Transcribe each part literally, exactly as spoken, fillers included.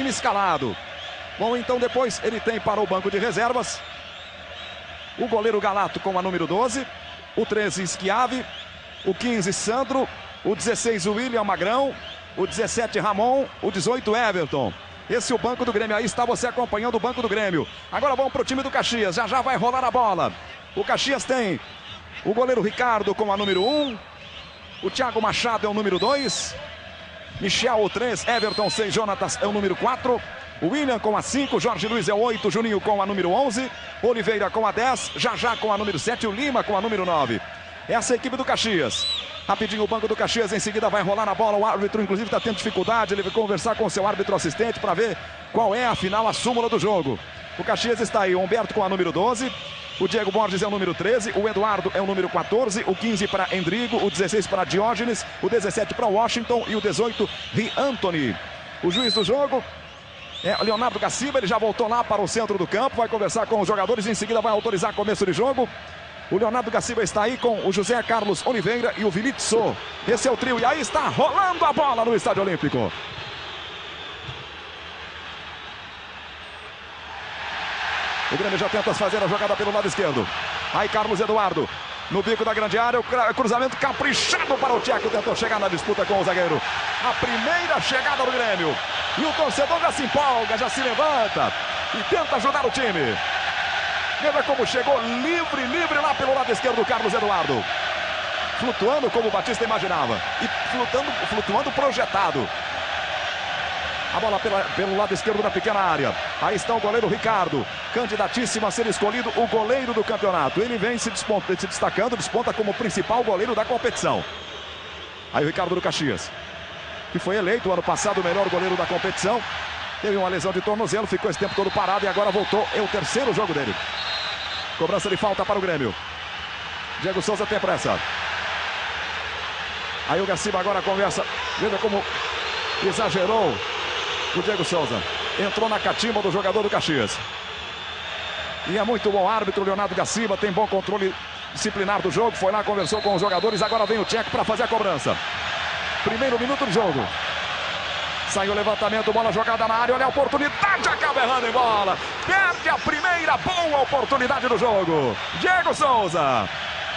time escalado. Bom, então depois ele tem para o banco de reservas o goleiro Galato com a número doze, o treze Schiavi, o quinze Sandro, o dezesseis William Magrão, o dezessete Ramon, o dezoito Everton. Esse é o banco do Grêmio, aí está você acompanhando o banco do Grêmio. Agora vamos para o time do Caxias, já já vai rolar a bola. O Caxias tem o goleiro Ricardo com a número um, o Thiago Machado é o número dois, Michel o três, Everton seis, Jonatas é o número quatro, o William com a cinco, Jorge Luiz é o oito, Juninho com a número onze, Oliveira com a dez, Jajá com a número sete, o Lima com a número nove. Essa é a equipe do Caxias. Rapidinho o banco do Caxias, em seguida vai rolar na bola. O árbitro, inclusive, está tendo dificuldade. Ele vai conversar com o seu árbitro assistente para ver qual é, afinal, a súmula do jogo. O Caxias está aí, o Humberto com a número doze, o Diego Borges é o número treze, o Eduardo é o número quatorze, o quinze para Endrigo, o dezesseis para Diógenes, o dezessete para Washington e o dezoito, Ri Anthony. O juiz do jogo é Leonardo Gaciba, ele já voltou lá para o centro do campo, vai conversar com os jogadores e em seguida vai autorizar começo de jogo. O Leonardo Gaciba está aí com o José Carlos Oliveira e o Vilitso. Esse é o trio e aí está rolando a bola no Estádio Olímpico. O Grêmio já tenta fazer a jogada pelo lado esquerdo. Aí Carlos Eduardo no bico da grande área, o cruzamento caprichado para o Tcheco, tentou chegar na disputa com o zagueiro. A primeira chegada do Grêmio. E o torcedor já se empolga, já se levanta e tenta ajudar o time. Veja como chegou livre, livre lá pelo lado esquerdo do Carlos Eduardo. Flutuando como o Batista imaginava. E flutuando, flutuando projetado. A bola pela, pelo lado esquerdo da pequena área. Aí está o goleiro Ricardo, candidatíssimo a ser escolhido o goleiro do campeonato. Ele vem se, desponta, se destacando, desponta como principal goleiro da competição. Aí o Ricardo do Caxias, que foi eleito ano passado o melhor goleiro da competição. Teve uma lesão de tornozelo, ficou esse tempo todo parado e agora voltou. É o terceiro jogo dele. Cobrança de falta para o Grêmio. Diego Souza tem pressa. Aí o Gaciba agora conversa. Veja como exagerou o Diego Souza. Entrou na catimba do jogador do Caxias. E é muito bom árbitro, Leonardo Gaciba. Tem bom controle disciplinar do jogo. Foi lá, conversou com os jogadores. Agora vem o Tcheco para fazer a cobrança. Primeiro minuto do jogo. Sai o levantamento, bola jogada na área, olha a oportunidade, acaba errando em bola. Perde a primeira boa oportunidade do jogo. Diego Souza.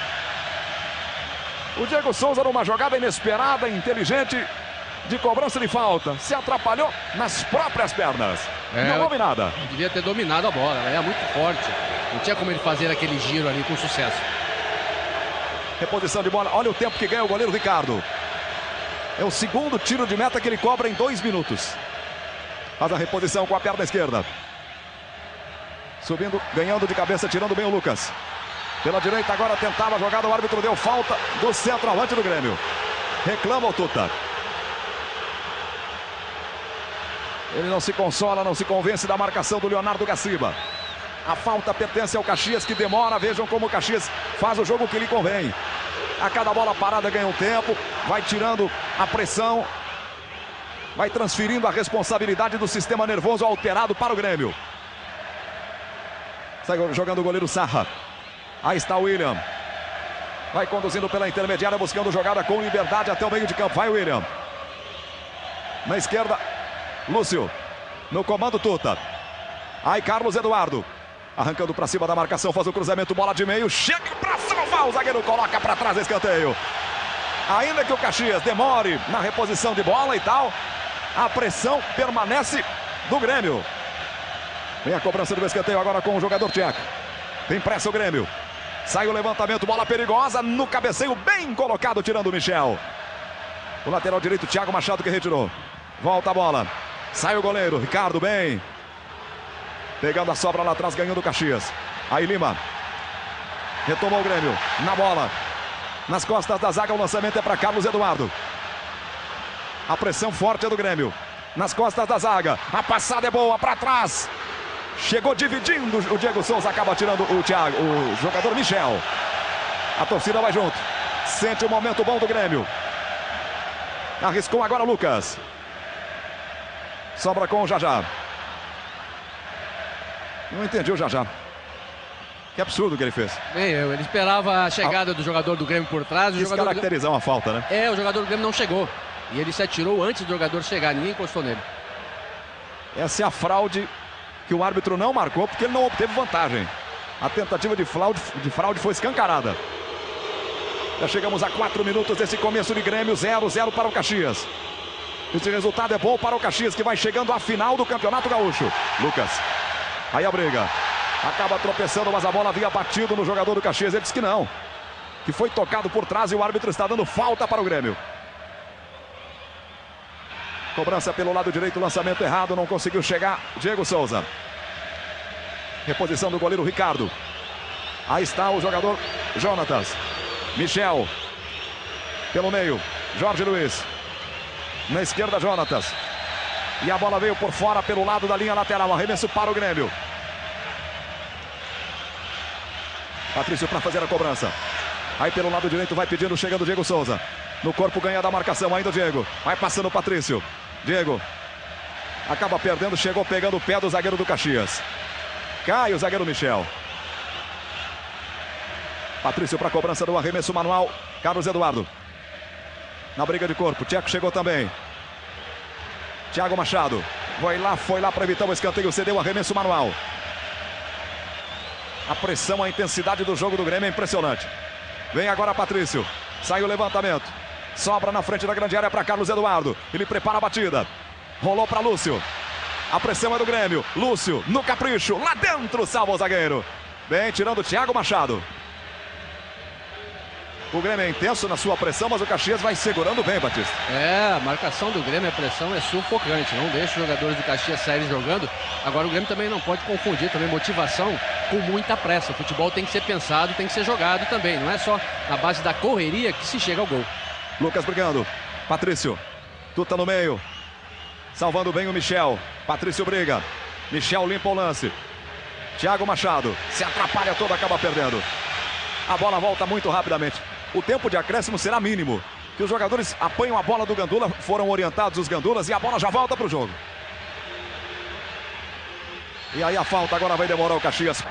O Diego Souza numa jogada inesperada, inteligente, de cobrança de falta. Se atrapalhou nas próprias pernas. É, não houve nada. Devia ter dominado a bola, ela é muito forte. Não tinha como ele fazer aquele giro ali com sucesso. Reposição de bola, olha o tempo que ganha o goleiro Ricardo. É o segundo tiro de meta que ele cobra em dois minutos. Faz a reposição com a perna esquerda. Subindo, ganhando de cabeça, tirando bem o Lucas. Pela direita agora tentava a jogada, o árbitro deu falta do centroavante do Grêmio. Reclama o Tuta. Ele não se consola, não se convence da marcação do Leonardo Gaciba. A falta pertence ao Caxias, que demora. Vejam como o Caxias faz o jogo que lhe convém. A cada bola parada ganha um tempo, vai tirando a pressão, vai transferindo a responsabilidade do sistema nervoso alterado para o Grêmio. Sai jogando o goleiro Sarra. Aí está o William. Vai conduzindo pela intermediária, buscando jogada com liberdade até o meio de campo. Vai o William. Na esquerda, Lúcio. No comando, Tuta. Aí Carlos Eduardo. Arrancando para cima da marcação, faz o cruzamento, bola de meio, chega para salvar, o zagueiro coloca para trás, escanteio. Ainda que o Caxias demore na reposição de bola e tal, a pressão permanece do Grêmio. Vem a cobrança do escanteio agora com o jogador Tcheco. Tem pressa o Grêmio. Sai o levantamento, bola perigosa, no cabeceio bem colocado, tirando o Michel. O lateral direito, Thiago Machado, que retirou. Volta a bola, sai o goleiro, Ricardo bem. Pegando a sobra lá atrás, ganhando o Caxias. Aí Lima. Retomou o Grêmio. Na bola. Nas costas da zaga, o lançamento é para Carlos Eduardo. A pressão forte é do Grêmio. Nas costas da zaga. A passada é boa, para trás. Chegou dividindo. O Diego Souza acaba tirando o Thiago, o jogador Michel. A torcida vai junto. Sente o momento bom do Grêmio. Arriscou agora o Lucas. Sobra com o Jajá. Não entendi o Jajá. Que absurdo que ele fez. Bem, ele esperava a chegada do jogador do Grêmio por trás. Quis caracterizar uma falta, né? É, o jogador do Grêmio não chegou. E ele se atirou antes do jogador chegar, ninguém encostou nele. Essa é a fraude que o árbitro não marcou porque ele não obteve vantagem. A tentativa de fraude, de fraude foi escancarada. Já chegamos a quatro minutos desse começo de Grêmio, zero a zero para o Caxias. Esse resultado é bom para o Caxias, que vai chegando à final do Campeonato Gaúcho. Lucas, aí a briga. Acaba tropeçando, mas a bola havia batido no jogador do Caxias. Ele disse que não, que foi tocado por trás e o árbitro está dando falta para o Grêmio. Cobrança pelo lado direito, lançamento errado, não conseguiu chegar Diego Souza. Reposição do goleiro Ricardo. Aí está o jogador Jonatas. Michel. Pelo meio, Jorge Luiz. Na esquerda, Jonatas. E a bola veio por fora pelo lado da linha lateral. Arremesso para o Grêmio. Patrício para fazer a cobrança. Aí pelo lado direito vai pedindo, chegando o Diego Souza. No corpo ganha da marcação, ainda o Diego. Vai passando o Patrício. Diego. Acaba perdendo, chegou pegando o pé do zagueiro do Caxias. Cai o zagueiro Michel. Patrício para a cobrança do arremesso manual. Carlos Eduardo. Na briga de corpo, Tcheco chegou também. Thiago Machado. Foi lá, foi lá para evitar o escanteio, cedeu o arremesso manual. A pressão, a intensidade do jogo do Grêmio é impressionante. Vem agora Patrício. Sai o levantamento. Sobra na frente da grande área para Carlos Eduardo. Ele prepara a batida. Rolou para Lúcio. A pressão é do Grêmio. Lúcio no capricho. Lá dentro salva o zagueiro. Bem, tirando o Thiago Machado. O Grêmio é intenso na sua pressão, mas o Caxias vai segurando bem, Batista. É, a marcação do Grêmio, a pressão é sufocante. Não deixa os jogadores do Caxias saírem jogando. Agora o Grêmio também não pode confundir também motivação com muita pressa. O futebol tem que ser pensado, tem que ser jogado também. Não é só na base da correria que se chega ao gol. Lucas brigando. Patrício. Tuta no meio. Salvando bem o Michel. Patrício briga. Michel limpa o lance. Thiago Machado. Se atrapalha todo, acaba perdendo. A bola volta muito rapidamente. O tempo de acréscimo será mínimo. Que os jogadores apanham a bola do Gandula. Foram orientados os Gandulas e a bola já volta para o jogo. E aí a falta agora vai demorar o Caxias.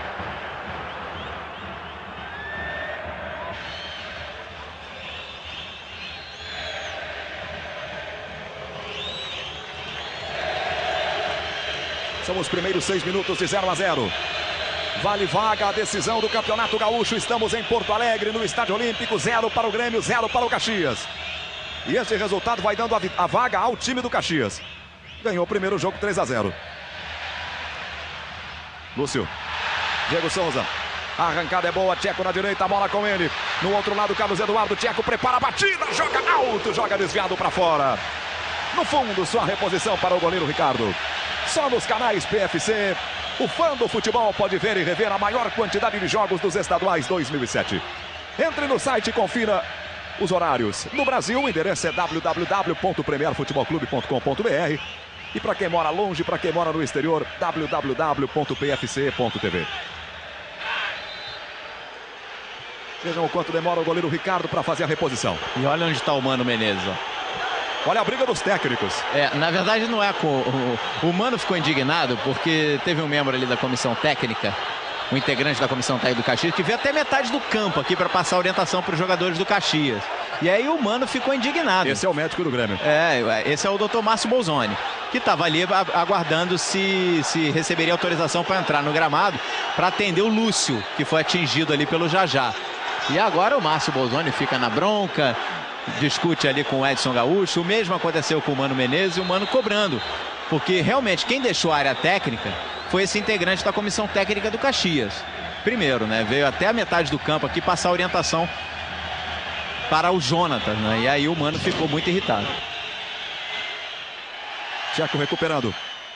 São os primeiros seis minutos de zero a zero. Vale vaga a decisão do Campeonato Gaúcho. Estamos em Porto Alegre, no Estádio Olímpico. Zero para o Grêmio, zero para o Caxias. E esse resultado vai dando a, a vaga ao time do Caxias. Ganhou o primeiro jogo três a zero. Lúcio. Diego Souza. A arrancada é boa. Tcheco na direita, a bola com ele. No outro lado, Carlos Eduardo. Tcheco prepara a batida. Joga alto, joga desviado para fora. No fundo, só a reposição para o goleiro Ricardo. Só nos canais P F C. O fã do futebol pode ver e rever a maior quantidade de jogos dos estaduais dois mil e sete. Entre no site e confira os horários. No Brasil, o endereço é w w w ponto premier futebol clube ponto com ponto b r. E para quem mora longe, para quem mora no exterior, w w w ponto p f c ponto t v. Vejam o quanto demora o goleiro Ricardo para fazer a reposição. E olha onde está o Mano Menezes, ó. Olha a briga dos técnicos. É, na verdade não é com... O, o Mano ficou indignado porque teve um membro ali da comissão técnica, um integrante da comissão técnica do Caxias, que veio até metade do campo aqui para passar orientação para os jogadores do Caxias. E aí o Mano ficou indignado. Esse é o médico do Grêmio. É, esse é o doutor Márcio Bolzoni, que estava ali aguardando se, se receberia autorização para entrar no gramado para atender o Lúcio, que foi atingido ali pelo Jajá. E agora o Márcio Bolzoni fica na bronca, discute ali com o Edson Gaúcho. O mesmo aconteceu com o Mano Menezes e o Mano cobrando. Porque realmente quem deixou a área técnica foi esse integrante da comissão técnica do Caxias. Primeiro, né? Veio até a metade do campo aqui passar a orientação para o Jonatas, né? E aí o Mano ficou muito irritado. Tcheco recuperando.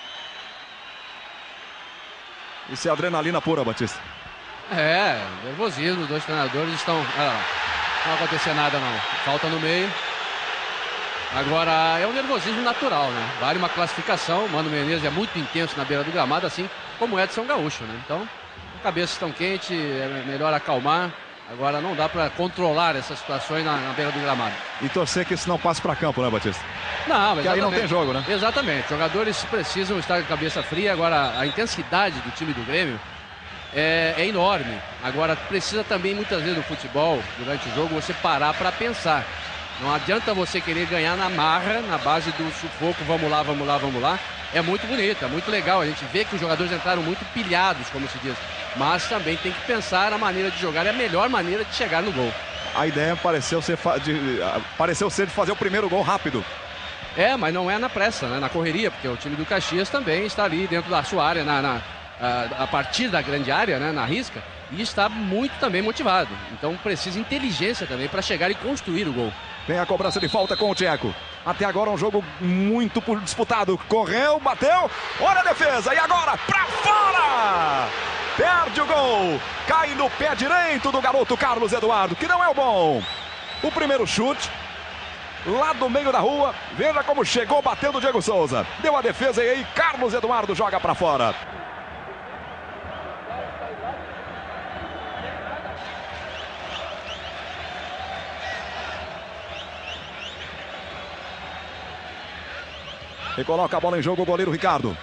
Isso é adrenalina pura, Batista. É, nervosismo. Os dois treinadores estão... Olha lá. Não vai acontecer nada não. Falta no meio. Agora é um nervosismo natural, né? Vale uma classificação. O Mano Menezes é muito intenso na beira do gramado, assim como o Edson Gaúcho, né? Então, a cabeça estão quente, é melhor acalmar. Agora não dá para controlar essas situações na, na beira do gramado. E torcer que isso não passe para campo, né, Batista? Não, porque aí não tem jogo, né? Exatamente. Jogadores precisam estar com a cabeça fria. Agora, a intensidade do time do Grêmio É, é enorme. Agora precisa também muitas vezes no futebol, durante o jogo, você parar para pensar. Não adianta você querer ganhar na marra, na base do sufoco, vamos lá, vamos lá, vamos lá. é muito bonita, é muito legal. A gente vê que os jogadores entraram muito pilhados, como se diz. Mas também tem que pensar na maneira de jogar, é a melhor maneira de chegar no gol. A ideia pareceu ser, de, pareceu ser de fazer o primeiro gol rápido. É, mas não é na pressa, né? Na correria, porque o time do Caxias também está ali dentro da sua área, na, na, a, a partir da grande área, né? Na risca, e está muito também motivado. Então precisa inteligência também para chegar e construir o gol. Tem a cobrança de falta com o Tcheco. Até agora um jogo muito disputado. Correu, bateu, olha a defesa, e agora pra fora! Perde o gol, cai no pé direito do garoto Carlos Eduardo, que não é o bom. O primeiro chute, lá do meio da rua, veja como chegou batendo o Diego Souza. Deu a defesa e aí Carlos Eduardo joga pra fora. E coloca a bola em jogo o goleiro Ricardo.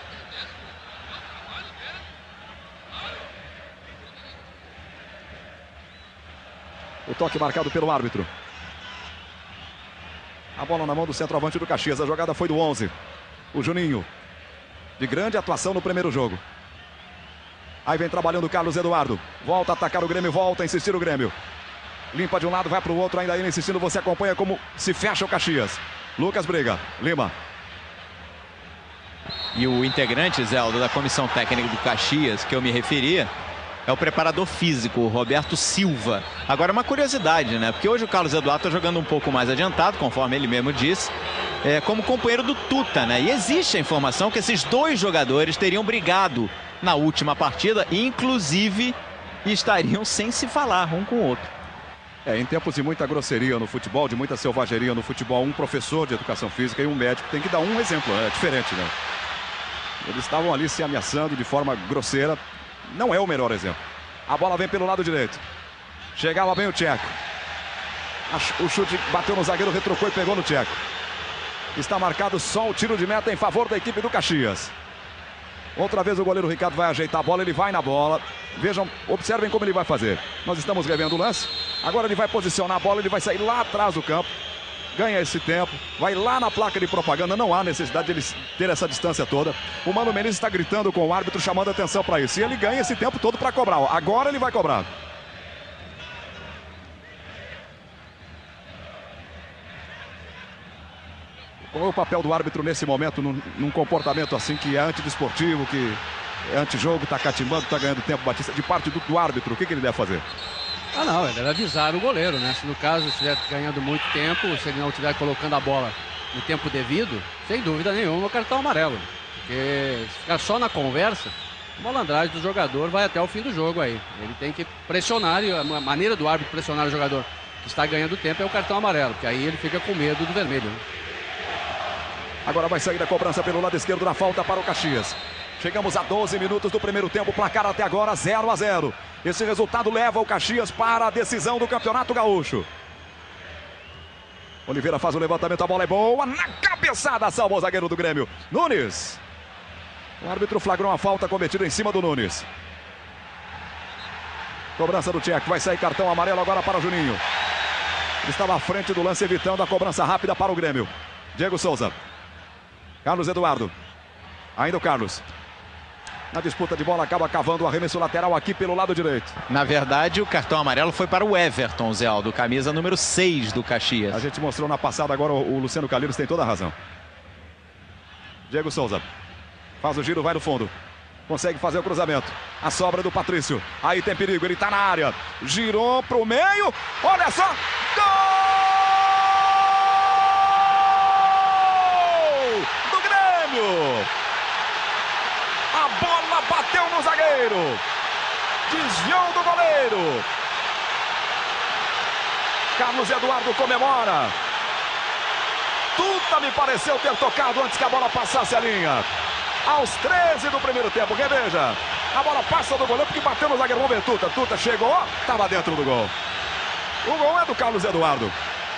O toque marcado pelo árbitro. A bola na mão do centroavante do Caxias. A jogada foi do onze. O Juninho. De grande atuação no primeiro jogo. Aí vem trabalhando o Carlos Eduardo. Volta a atacar o Grêmio, volta a insistir o Grêmio. Limpa de um lado, vai para o outro, ainda aí insistindo. Você acompanha como se fecha o Caxias. Lucas Briga. Lima. E o integrante, Zé Aldo, da comissão técnica do Caxias, que eu me referia, é o preparador físico, o Roberto Silva. Agora, uma curiosidade, né? Porque hoje o Carlos Eduardo está jogando um pouco mais adiantado, conforme ele mesmo disse, é, como companheiro do Tuta, né? E existe a informação que esses dois jogadores teriam brigado na última partida e, inclusive, estariam sem se falar um com o outro. É, em tempos de muita grosseria no futebol, de muita selvageria no futebol, um professor de educação física e um médico tem que dar um exemplo, é diferente, né? Eles estavam ali se ameaçando de forma grosseira. Não é o melhor exemplo. A bola vem pelo lado direito. Chegava bem o Tcheco. O chute bateu no zagueiro, retrocou e pegou no Tcheco. Está marcado só o tiro de meta em favor da equipe do Caxias. Outra vez o goleiro Ricardo vai ajeitar a bola, ele vai na bola. Vejam, observem como ele vai fazer. Nós estamos revendo o lance. Agora ele vai posicionar a bola, ele vai sair lá atrás do campo. Ganha esse tempo, vai lá na placa de propaganda, não há necessidade de ele ter essa distância toda. O Mano Menezes está gritando com o árbitro, chamando atenção para isso. E ele ganha esse tempo todo para cobrar. Agora ele vai cobrar. Qual é o papel do árbitro nesse momento, num, num comportamento assim que é antidesportivo, que é antijogo, está catimbando, está ganhando tempo, Batista? De parte do, do árbitro, o que, que ele deve fazer? Ah não, ele deve avisar o goleiro, né? Se no caso estiver ganhando muito tempo, se ele não estiver colocando a bola no tempo devido, sem dúvida nenhuma o cartão amarelo. Porque se ficar só na conversa, a malandragem do jogador vai até o fim do jogo aí. Ele tem que pressionar, e a maneira do árbitro pressionar o jogador que está ganhando tempo é o cartão amarelo, porque aí ele fica com medo do vermelho. Né? Agora vai sair a cobrança pelo lado esquerdo na falta para o Caxias. Chegamos a doze minutos do primeiro tempo, placar até agora zero a zero. Esse resultado leva o Caxias para a decisão do Campeonato Gaúcho. Oliveira faz o levantamento, a bola é boa, na cabeçada, salva o zagueiro do Grêmio, Nunes. O árbitro flagrou uma falta cometida em cima do Nunes. Cobrança do Tcheco, vai sair cartão amarelo agora para o Juninho. Ele estava à frente do lance, evitando a cobrança rápida para o Grêmio. Diego Souza. Carlos Eduardo. Ainda o Carlos. Na disputa de bola, acaba cavando o arremesso lateral aqui pelo lado direito. Na verdade, o cartão amarelo foi para o Everton, Zé Aldo, camisa número seis do Caxias. A gente mostrou na passada, agora o Luciano Calheiros tem toda a razão. Diego Souza. Faz o giro, vai no fundo. Consegue fazer o cruzamento. A sobra do Patrício. Aí tem perigo, ele está na área. Girou para o meio. Olha só. Gol! Do Grêmio! A bola bateu no zagueiro. Desviou do goleiro. Carlos Eduardo comemora. Tuta me pareceu ter tocado antes que a bola passasse a linha. Aos treze do primeiro tempo. Reveja. A bola passa do goleiro porque bateu no zagueiro. Vamos ver Tuta. Tuta chegou. Estava dentro do gol. O gol é do Carlos Eduardo.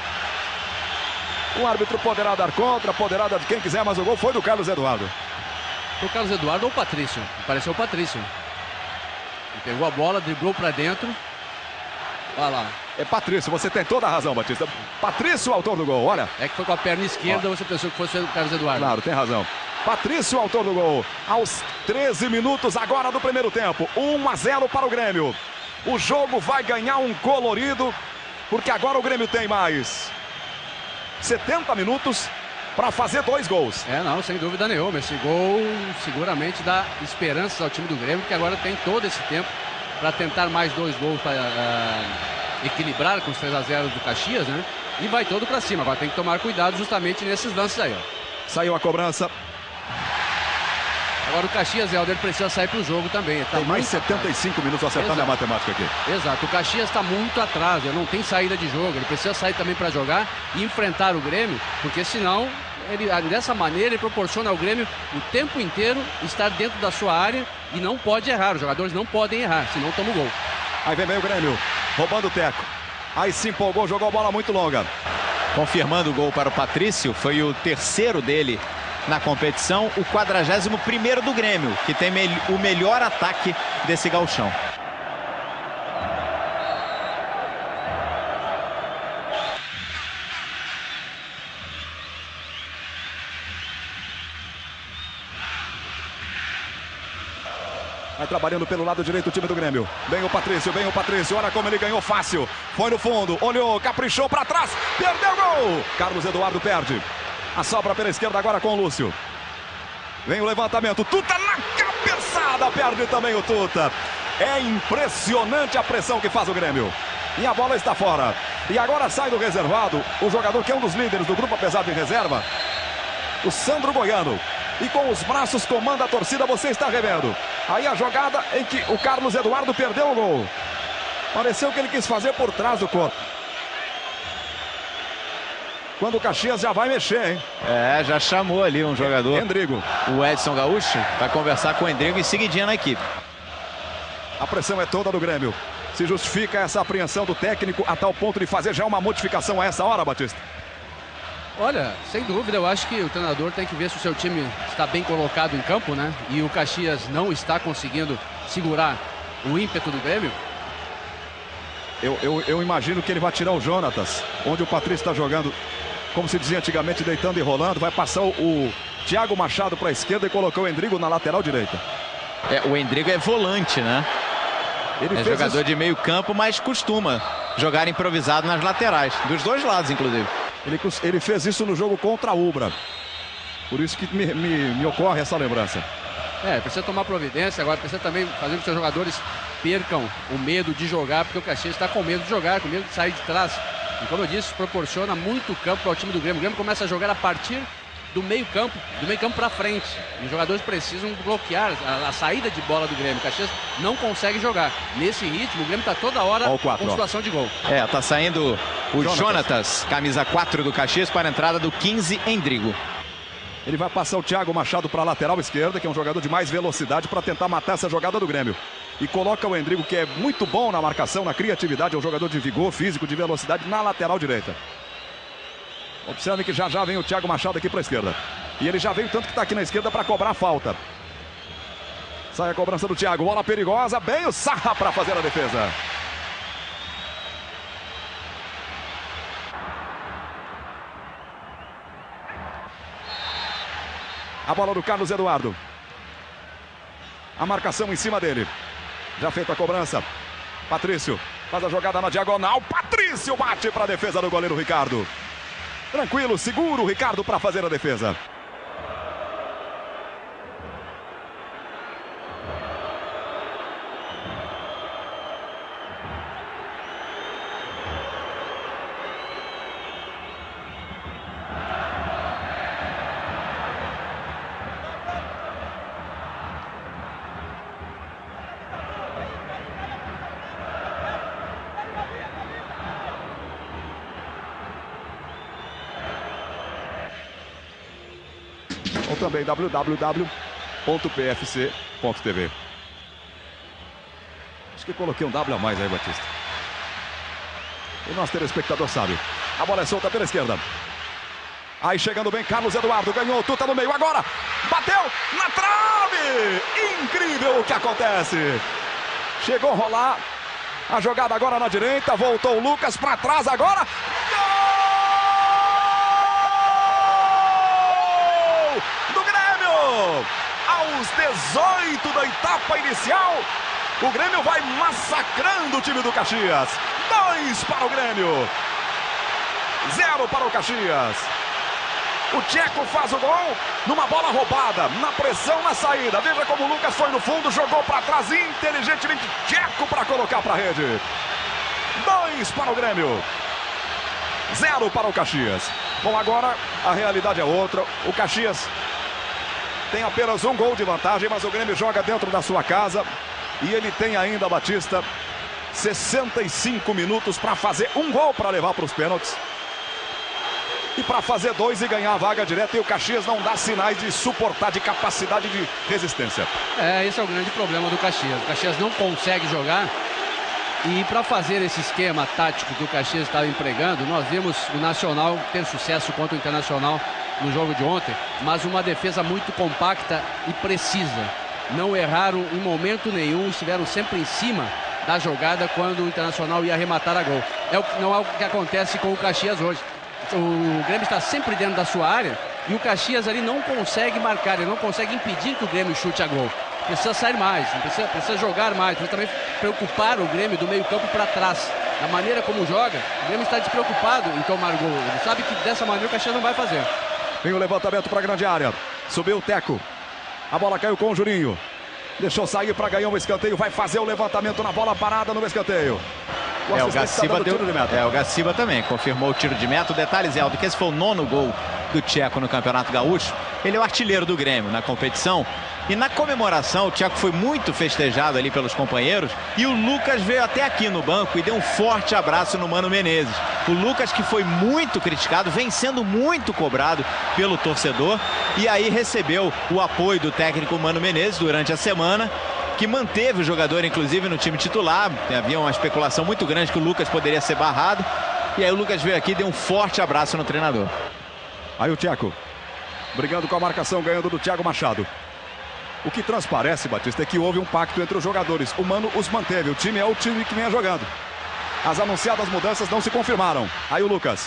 O árbitro poderá dar contra, poderá dar de quem quiser, mas o gol foi do Carlos Eduardo. O Carlos Eduardo ou o Patrício? Pareceu o Patrício. Ele pegou a bola, driblou para dentro. Olha lá. É Patrício, você tem toda a razão, Batista. Patrício, o autor do gol, olha. É que foi com a perna esquerda, ó. Você pensou que fosse o Carlos Eduardo. Claro, tem razão. Patrício, autor do gol. Aos treze minutos agora do primeiro tempo. um a zero para o Grêmio. O jogo vai ganhar um colorido, porque agora o Grêmio tem mais setenta minutos para fazer dois gols. É, não, sem dúvida nenhuma. Esse gol seguramente dá esperanças ao time do Grêmio, que agora tem todo esse tempo para tentar mais dois gols para uh, equilibrar com os três a zero do Caxias, né? E vai todo para cima. Agora tem que tomar cuidado justamente nesses lances aí, ó. Saiu a cobrança. Agora o Caxias, Helder, precisa sair para o jogo também. Tá tem mais setenta e cinco minutos, acertar minha matemática aqui. Exato, o Caxias está muito atrás, ele não tem saída de jogo, ele precisa sair também para jogar e enfrentar o Grêmio, porque senão, ele, dessa maneira, ele proporciona ao Grêmio o tempo inteiro estar dentro da sua área e não pode errar, os jogadores não podem errar, senão toma o gol. Aí vem bem o Grêmio, roubando o teco. Aí se empolgou, jogou a bola muito longa. Confirmando o gol para o Patrício, foi o terceiro dele na competição, o quadragésimo primeiro do Grêmio, que tem me o melhor ataque desse gauchão. Vai trabalhando pelo lado direito o time do Grêmio. Vem o Patrício, vem o Patrício. Olha como ele ganhou fácil. Foi no fundo, olhou, caprichou para trás. Perdeu o gol. Carlos Eduardo perde. A sobra pela esquerda agora com o Lúcio. Vem o levantamento. Tuta na cabeçada. Perde também o Tuta. É impressionante a pressão que faz o Grêmio. E a bola está fora. E agora sai do reservado o jogador que é um dos líderes do grupo, apesar de reserva, o Sandro Goiano. E com os braços comanda a torcida, você está revendo. Aí a jogada em que o Carlos Eduardo perdeu o gol. Pareceu que ele quis fazer por trás do corpo. Quando o Caxias já vai mexer, hein? É, já chamou ali um jogador. Endrigo. O Edson Gaúcho vai conversar com o Endrigo em seguidinha na equipe. A pressão é toda do Grêmio. Se justifica essa apreensão do técnico a tal ponto de fazer já uma modificação a essa hora, Batista? Olha, sem dúvida, eu acho que o treinador tem que ver se o seu time está bem colocado em campo, né? E o Caxias não está conseguindo segurar o ímpeto do Grêmio. Eu, eu, eu imagino que ele vai tirar o Jonatas, onde o Patrício está jogando, como se dizia antigamente, deitando e rolando. Vai passar o, o Thiago Machado para a esquerda e colocou o Endrigo na lateral direita. É, o Endrigo é volante, né? Ele é jogador isso de meio campo, mas costuma jogar improvisado nas laterais, dos dois lados, inclusive. Ele, ele fez isso no jogo contra a Ubra. Por isso que me, me, me ocorre essa lembrança. É, precisa tomar providência, agora precisa também fazer com que seus jogadores percam o medo de jogar, porque o Caxias está com medo de jogar, com medo de sair de trás. E como eu disse, proporciona muito campo para o time do Grêmio. O Grêmio começa a jogar a partir do meio campo, do meio campo para frente. E os jogadores precisam bloquear a, a saída de bola do Grêmio. O Caxias não consegue jogar. Nesse ritmo, o Grêmio está toda hora quatro, com situação de gol. É, tá saindo o Jonatas, Jonatas camisa quatro do Caxias, para a entrada do quinze, Endrigo. Ele vai passar o Thiago Machado para a lateral esquerda, que é um jogador de mais velocidade, para tentar matar essa jogada do Grêmio. E coloca o Endrigo, que é muito bom na marcação, na criatividade, é um jogador de vigor físico, de velocidade, na lateral direita. Observe que já já vem o Thiago Machado aqui para a esquerda. E ele já veio tanto que está aqui na esquerda para cobrar a falta. Sai a cobrança do Thiago, bola perigosa, bem o Sarra para fazer a defesa. A bola do Carlos Eduardo. A marcação em cima dele. Já feita a cobrança. Patrício faz a jogada na diagonal. Patrício bate para a defesa do goleiro Ricardo. Tranquilo, seguro o Ricardo para fazer a defesa. Ou também w w w ponto p f c ponto t v. Acho que coloquei um W a mais aí, Batista. O nosso telespectador sabe. A bola é solta pela esquerda. Aí chegando bem, Carlos Eduardo ganhou, Tuta no meio, agora bateu na trave! Incrível o que acontece. Chegou a rolar a jogada agora na direita, voltou o Lucas para trás agora. Aos dezoito da etapa inicial, o Grêmio vai massacrando o time do Caxias. Dois para o Grêmio, zero para o Caxias. O Tcheco faz o gol numa bola roubada, na pressão na saída. Veja como o Lucas foi no fundo, jogou para trás inteligentemente. Tcheco para colocar para a rede. Dois para o Grêmio, zero para o Caxias. Bom, agora a realidade é outra. O Caxias tem apenas um gol de vantagem, mas o Grêmio joga dentro da sua casa. E ele tem ainda, Batista, sessenta e cinco minutos para fazer um gol para levar para os pênaltis. E para fazer dois e ganhar a vaga direta. E o Caxias não dá sinais de suportar, de capacidade de resistência. É, esse é o grande problema do Caxias. O Caxias não consegue jogar. E para fazer esse esquema tático que o Caxias estava empregando, nós vimos o Nacional ter sucesso contra o Internacional no jogo de ontem, mas uma defesa muito compacta e precisa. Não erraram em momento nenhum, estiveram sempre em cima da jogada quando o Internacional ia arrematar a gol. É o, não é o que acontece com o Caxias hoje. O Grêmio está sempre dentro da sua área e o Caxias ali não consegue marcar, ele não consegue impedir que o Grêmio chute a gol. Precisa sair mais, precisa, precisa jogar mais, precisa também preocupar o Grêmio do meio campo para trás. Da maneira como joga, o Grêmio está despreocupado em tomar gol. Ele sabe que dessa maneira o Caxias não vai fazer. Vem o levantamento para a grande área. Subiu o Teco. A bola caiu com o Juninho. Deixou sair para ganhar um escanteio. Vai fazer o levantamento na bola parada no escanteio. O é, o Gaciba tá deu tiro de meta. É, o Gaciba também confirmou o tiro de meta. O detalhe, Zé Aldo, que esse foi o nono gol do Tcheco no Campeonato Gaúcho. Ele é o artilheiro do Grêmio na competição. E na comemoração, o Tcheco foi muito festejado ali pelos companheiros. E o Lucas veio até aqui no banco e deu um forte abraço no Mano Menezes. O Lucas, que foi muito criticado, vem sendo muito cobrado pelo torcedor. E aí recebeu o apoio do técnico Mano Menezes durante a semana, que manteve o jogador, inclusive, no time titular. Havia uma especulação muito grande que o Lucas poderia ser barrado. E aí o Lucas veio aqui e deu um forte abraço no treinador. Aí o Tcheco, brigando com a marcação, ganhando do Thiago Machado. O que transparece, Batista, é que houve um pacto entre os jogadores. O Mano os manteve, o time é o time que vem jogando. As anunciadas mudanças não se confirmaram. Aí o Lucas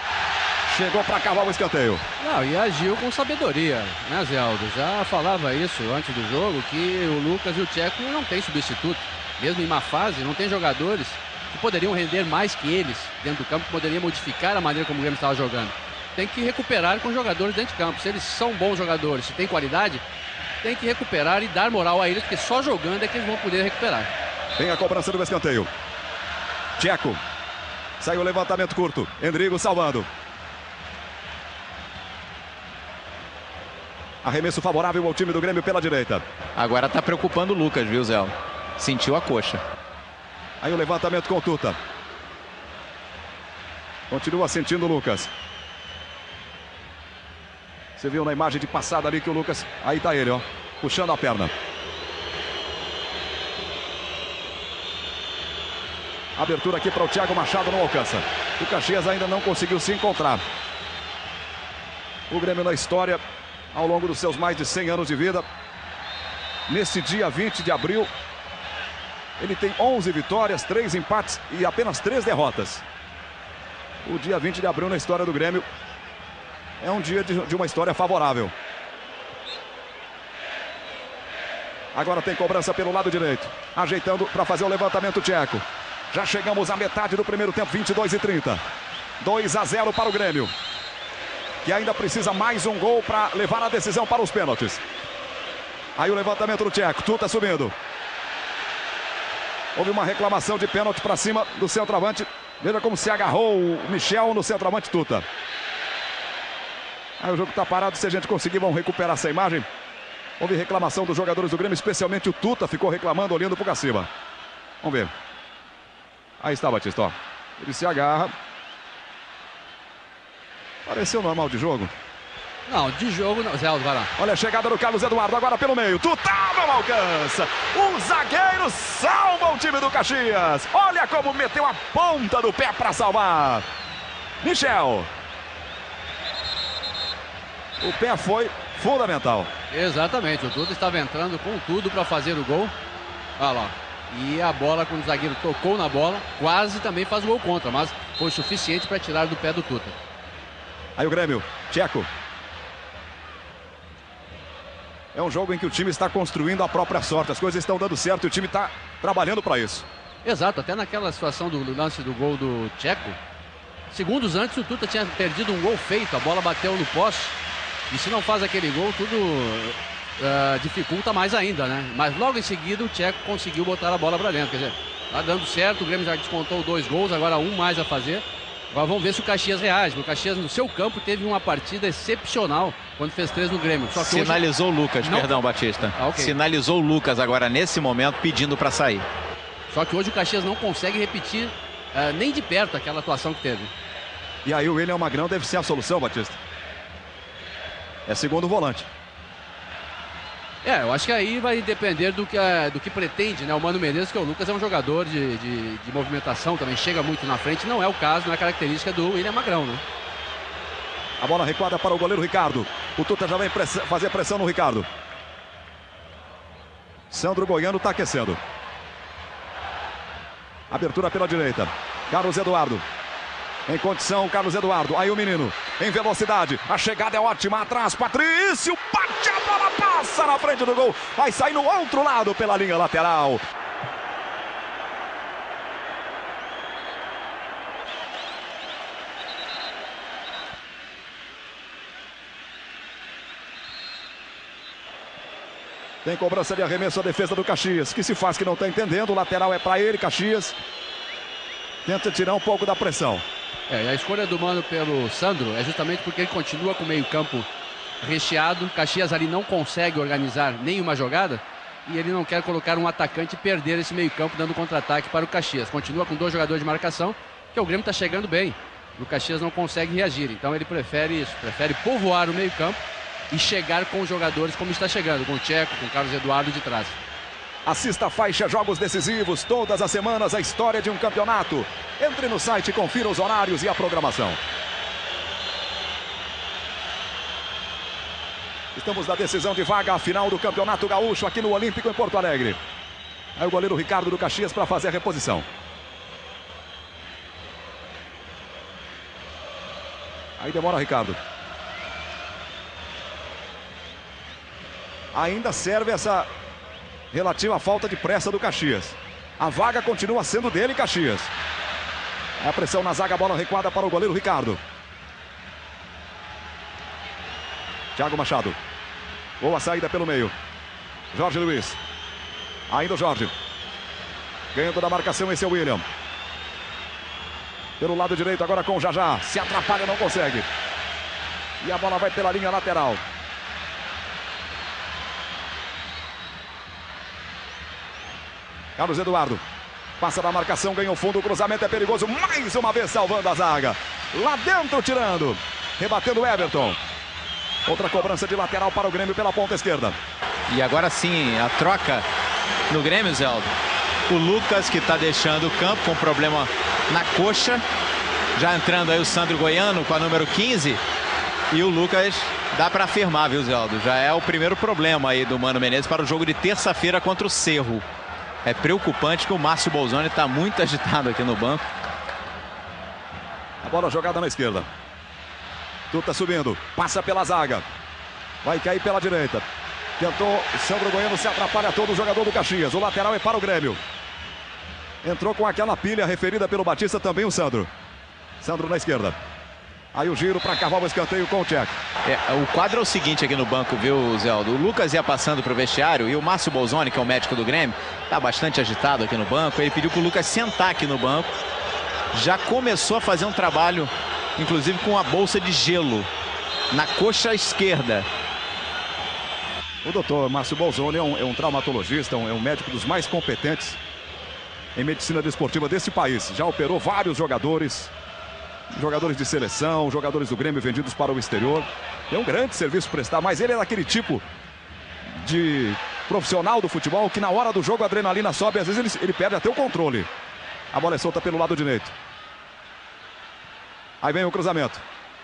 chegou para cavar o escanteio. Não, e agiu com sabedoria, né, Zé Aldo? Já falava isso antes do jogo, que o Lucas e o Tcheco não tem substituto. Mesmo em má fase, não tem jogadores que poderiam render mais que eles dentro do campo, que poderiam modificar a maneira como o Grêmio estava jogando. Tem que recuperar com jogadores dentro de campo. Se eles são bons jogadores, se tem qualidade, tem que recuperar e dar moral a eles, porque só jogando é que eles vão poder recuperar. Tem a cobrança do escanteio. Tcheco. Saiu o levantamento curto. Endrigo salvando. Arremesso favorável ao time do Grêmio pela direita. Agora tá preocupando o Lucas, viu, Zé? Sentiu a coxa. Aí o levantamento com o Tuta. Continua sentindo o Lucas. Você viu na imagem de passada ali que o Lucas... Aí tá ele, ó. Puxando a perna. Abertura aqui para o Thiago Machado, não alcança. O Caxias ainda não conseguiu se encontrar. O Grêmio na história, ao longo dos seus mais de cem anos de vida. Nesse dia vinte de abril, ele tem onze vitórias, três empates e apenas três derrotas. O dia vinte de abril na história do Grêmio é um dia de, de uma história favorável. Agora tem cobrança pelo lado direito. Ajeitando para fazer o levantamento Tcheco. Já chegamos à metade do primeiro tempo, vinte e dois e trinta. dois a zero para o Grêmio, que ainda precisa mais um gol para levar a decisão para os pênaltis. Aí o levantamento do Tcheco. Tuta subindo. Houve uma reclamação de pênalti para cima do centroavante. Veja como se agarrou o Michel no centroavante Tuta. Aí o jogo está parado. Se a gente conseguir, vamos recuperar essa imagem. Houve reclamação dos jogadores do Grêmio, especialmente o Tuta ficou reclamando, olhando para o Gaciba. Vamos ver. Aí está, Batista, ó. Ele se agarra. Pareceu normal de jogo. Não, de jogo não. Zé Aldo, vai lá. Olha a chegada do Carlos Eduardo, agora pelo meio. Tuta não alcança. O zagueiro salva o time do Caxias. Olha como meteu a ponta do pé para salvar. Michel. O pé foi fundamental. Exatamente, o Tuta estava entrando com tudo para fazer o gol. Olha lá. E a bola, quando o zagueiro tocou na bola, quase também faz o gol contra, mas foi suficiente para tirar do pé do Tuta. Aí o Grêmio, Tcheco. É um jogo em que o time está construindo a própria sorte. As coisas estão dando certo e o time está trabalhando para isso. Exato, até naquela situação do, do lance do gol do Tcheco, segundos antes o Tuta tinha perdido um gol feito, a bola bateu no poste. E se não faz aquele gol, tudo uh, dificulta mais ainda, né? Mas logo em seguida o Tcheco conseguiu botar a bola para dentro. Quer dizer, tá dando certo, o Grêmio já descontou dois gols, agora um mais a fazer. Agora vamos ver se o Caxias reage. O Caxias no seu campo teve uma partida excepcional quando fez três no Grêmio. Só que Sinalizou o Lucas, não... perdão, Batista. Ah, okay. Sinalizou o Lucas agora nesse momento pedindo para sair. Só que hoje o Caxias não consegue repetir uh, nem de perto aquela atuação que teve. E aí o William Magrão deve ser a solução, Batista. É segundo volante. É, eu acho que aí vai depender do que, do que pretende, né? O Mano Menezes, que o Lucas é um jogador de, de, de movimentação, também chega muito na frente. Não é o caso, não é característica do William Magrão, né? A bola recuada para o goleiro Ricardo. O Tuta já vem press... fazer pressão no Ricardo. Sandro Goiano está aquecendo. Abertura pela direita. Carlos Eduardo. Em condição, Carlos Eduardo. Aí o menino, em velocidade. A chegada é ótima. Atrás, Patrício. Bate a bola, passa na frente do gol. Vai sair no outro lado pela linha lateral. Tem cobrança de arremesso à defesa do Caxias. Que se faz que não está entendendo. O lateral é para ele, Caxias. Tenta tirar um pouco da pressão. É, a escolha do Mano pelo Sandro é justamente porque ele continua com o meio-campo recheado. Caxias ali não consegue organizar nenhuma jogada e ele não quer colocar um atacante e perder esse meio-campo dando contra-ataque para o Caxias. Continua com dois jogadores de marcação, que o Grêmio está chegando bem. O Caxias não consegue reagir, então ele prefere isso, prefere povoar o meio-campo e chegar com os jogadores como está chegando, com o Tcheco, com o Carlos Eduardo de trás. Assista a faixa Jogos Decisivos, todas as semanas a história de um campeonato. Entre no site e confira os horários e a programação. Estamos na decisão de vaga, a final do Campeonato Gaúcho aqui no Olímpico em Porto Alegre. Aí o goleiro Ricardo do Caxias para fazer a reposição. Aí demora Ricardo. Ainda serve essa relativa falta de pressa do Caxias. A vaga continua sendo dele, Caxias. A pressão na zaga, a bola recuada para o goleiro Ricardo. Thiago Machado. Boa saída pelo meio. Jorge Luiz. Ainda o Jorge. Ganhando da marcação, esse é o William. Pelo lado direito agora com o Jajá. Se atrapalha, não consegue. E a bola vai pela linha lateral. Carlos Eduardo. Passa da marcação, ganha o fundo, o cruzamento é perigoso. Mais uma vez salvando a zaga. Lá dentro tirando. Rebatendo o Everton. Outra cobrança de lateral para o Grêmio pela ponta esquerda. E agora sim, a troca no Grêmio, Zeldo. O Lucas que está deixando o campo com problema na coxa. Já entrando aí o Sandro Goiano com a número quinze. E o Lucas dá para afirmar, viu, Zeldo? Já é o primeiro problema aí do Mano Menezes para o jogo de terça-feira contra o Cerro. É preocupante que o Márcio Bolzoni está muito agitado aqui no banco. A bola jogada na esquerda. Tuta subindo, passa pela zaga. Vai cair pela direita. Tentou, Sandro Goiano se atrapalha todo o jogador do Caxias. O lateral é para o Grêmio. Entrou com aquela pilha referida pelo Batista também o Sandro. Sandro na esquerda. Aí o giro para cavar o escanteio com o Tcheco. É, o quadro é o seguinte aqui no banco, viu, Zeldo? O Lucas ia passando para o vestiário e o Márcio Bolzoni, que é o médico do Grêmio, está bastante agitado aqui no banco. Ele pediu para o Lucas sentar aqui no banco. Já começou a fazer um trabalho, inclusive com a bolsa de gelo na coxa esquerda. O doutor Márcio Bolzoni é um, é um traumatologista, um, é um médico dos mais competentes em medicina desportiva desse país. Já operou vários jogadores. Jogadores de seleção, jogadores do Grêmio vendidos para o exterior. É um grande serviço prestar, mas ele é daquele tipo de profissional do futebol que na hora do jogo a adrenalina sobe, às vezes ele, ele perde até o controle. A bola é solta pelo lado direito. Aí vem o cruzamento.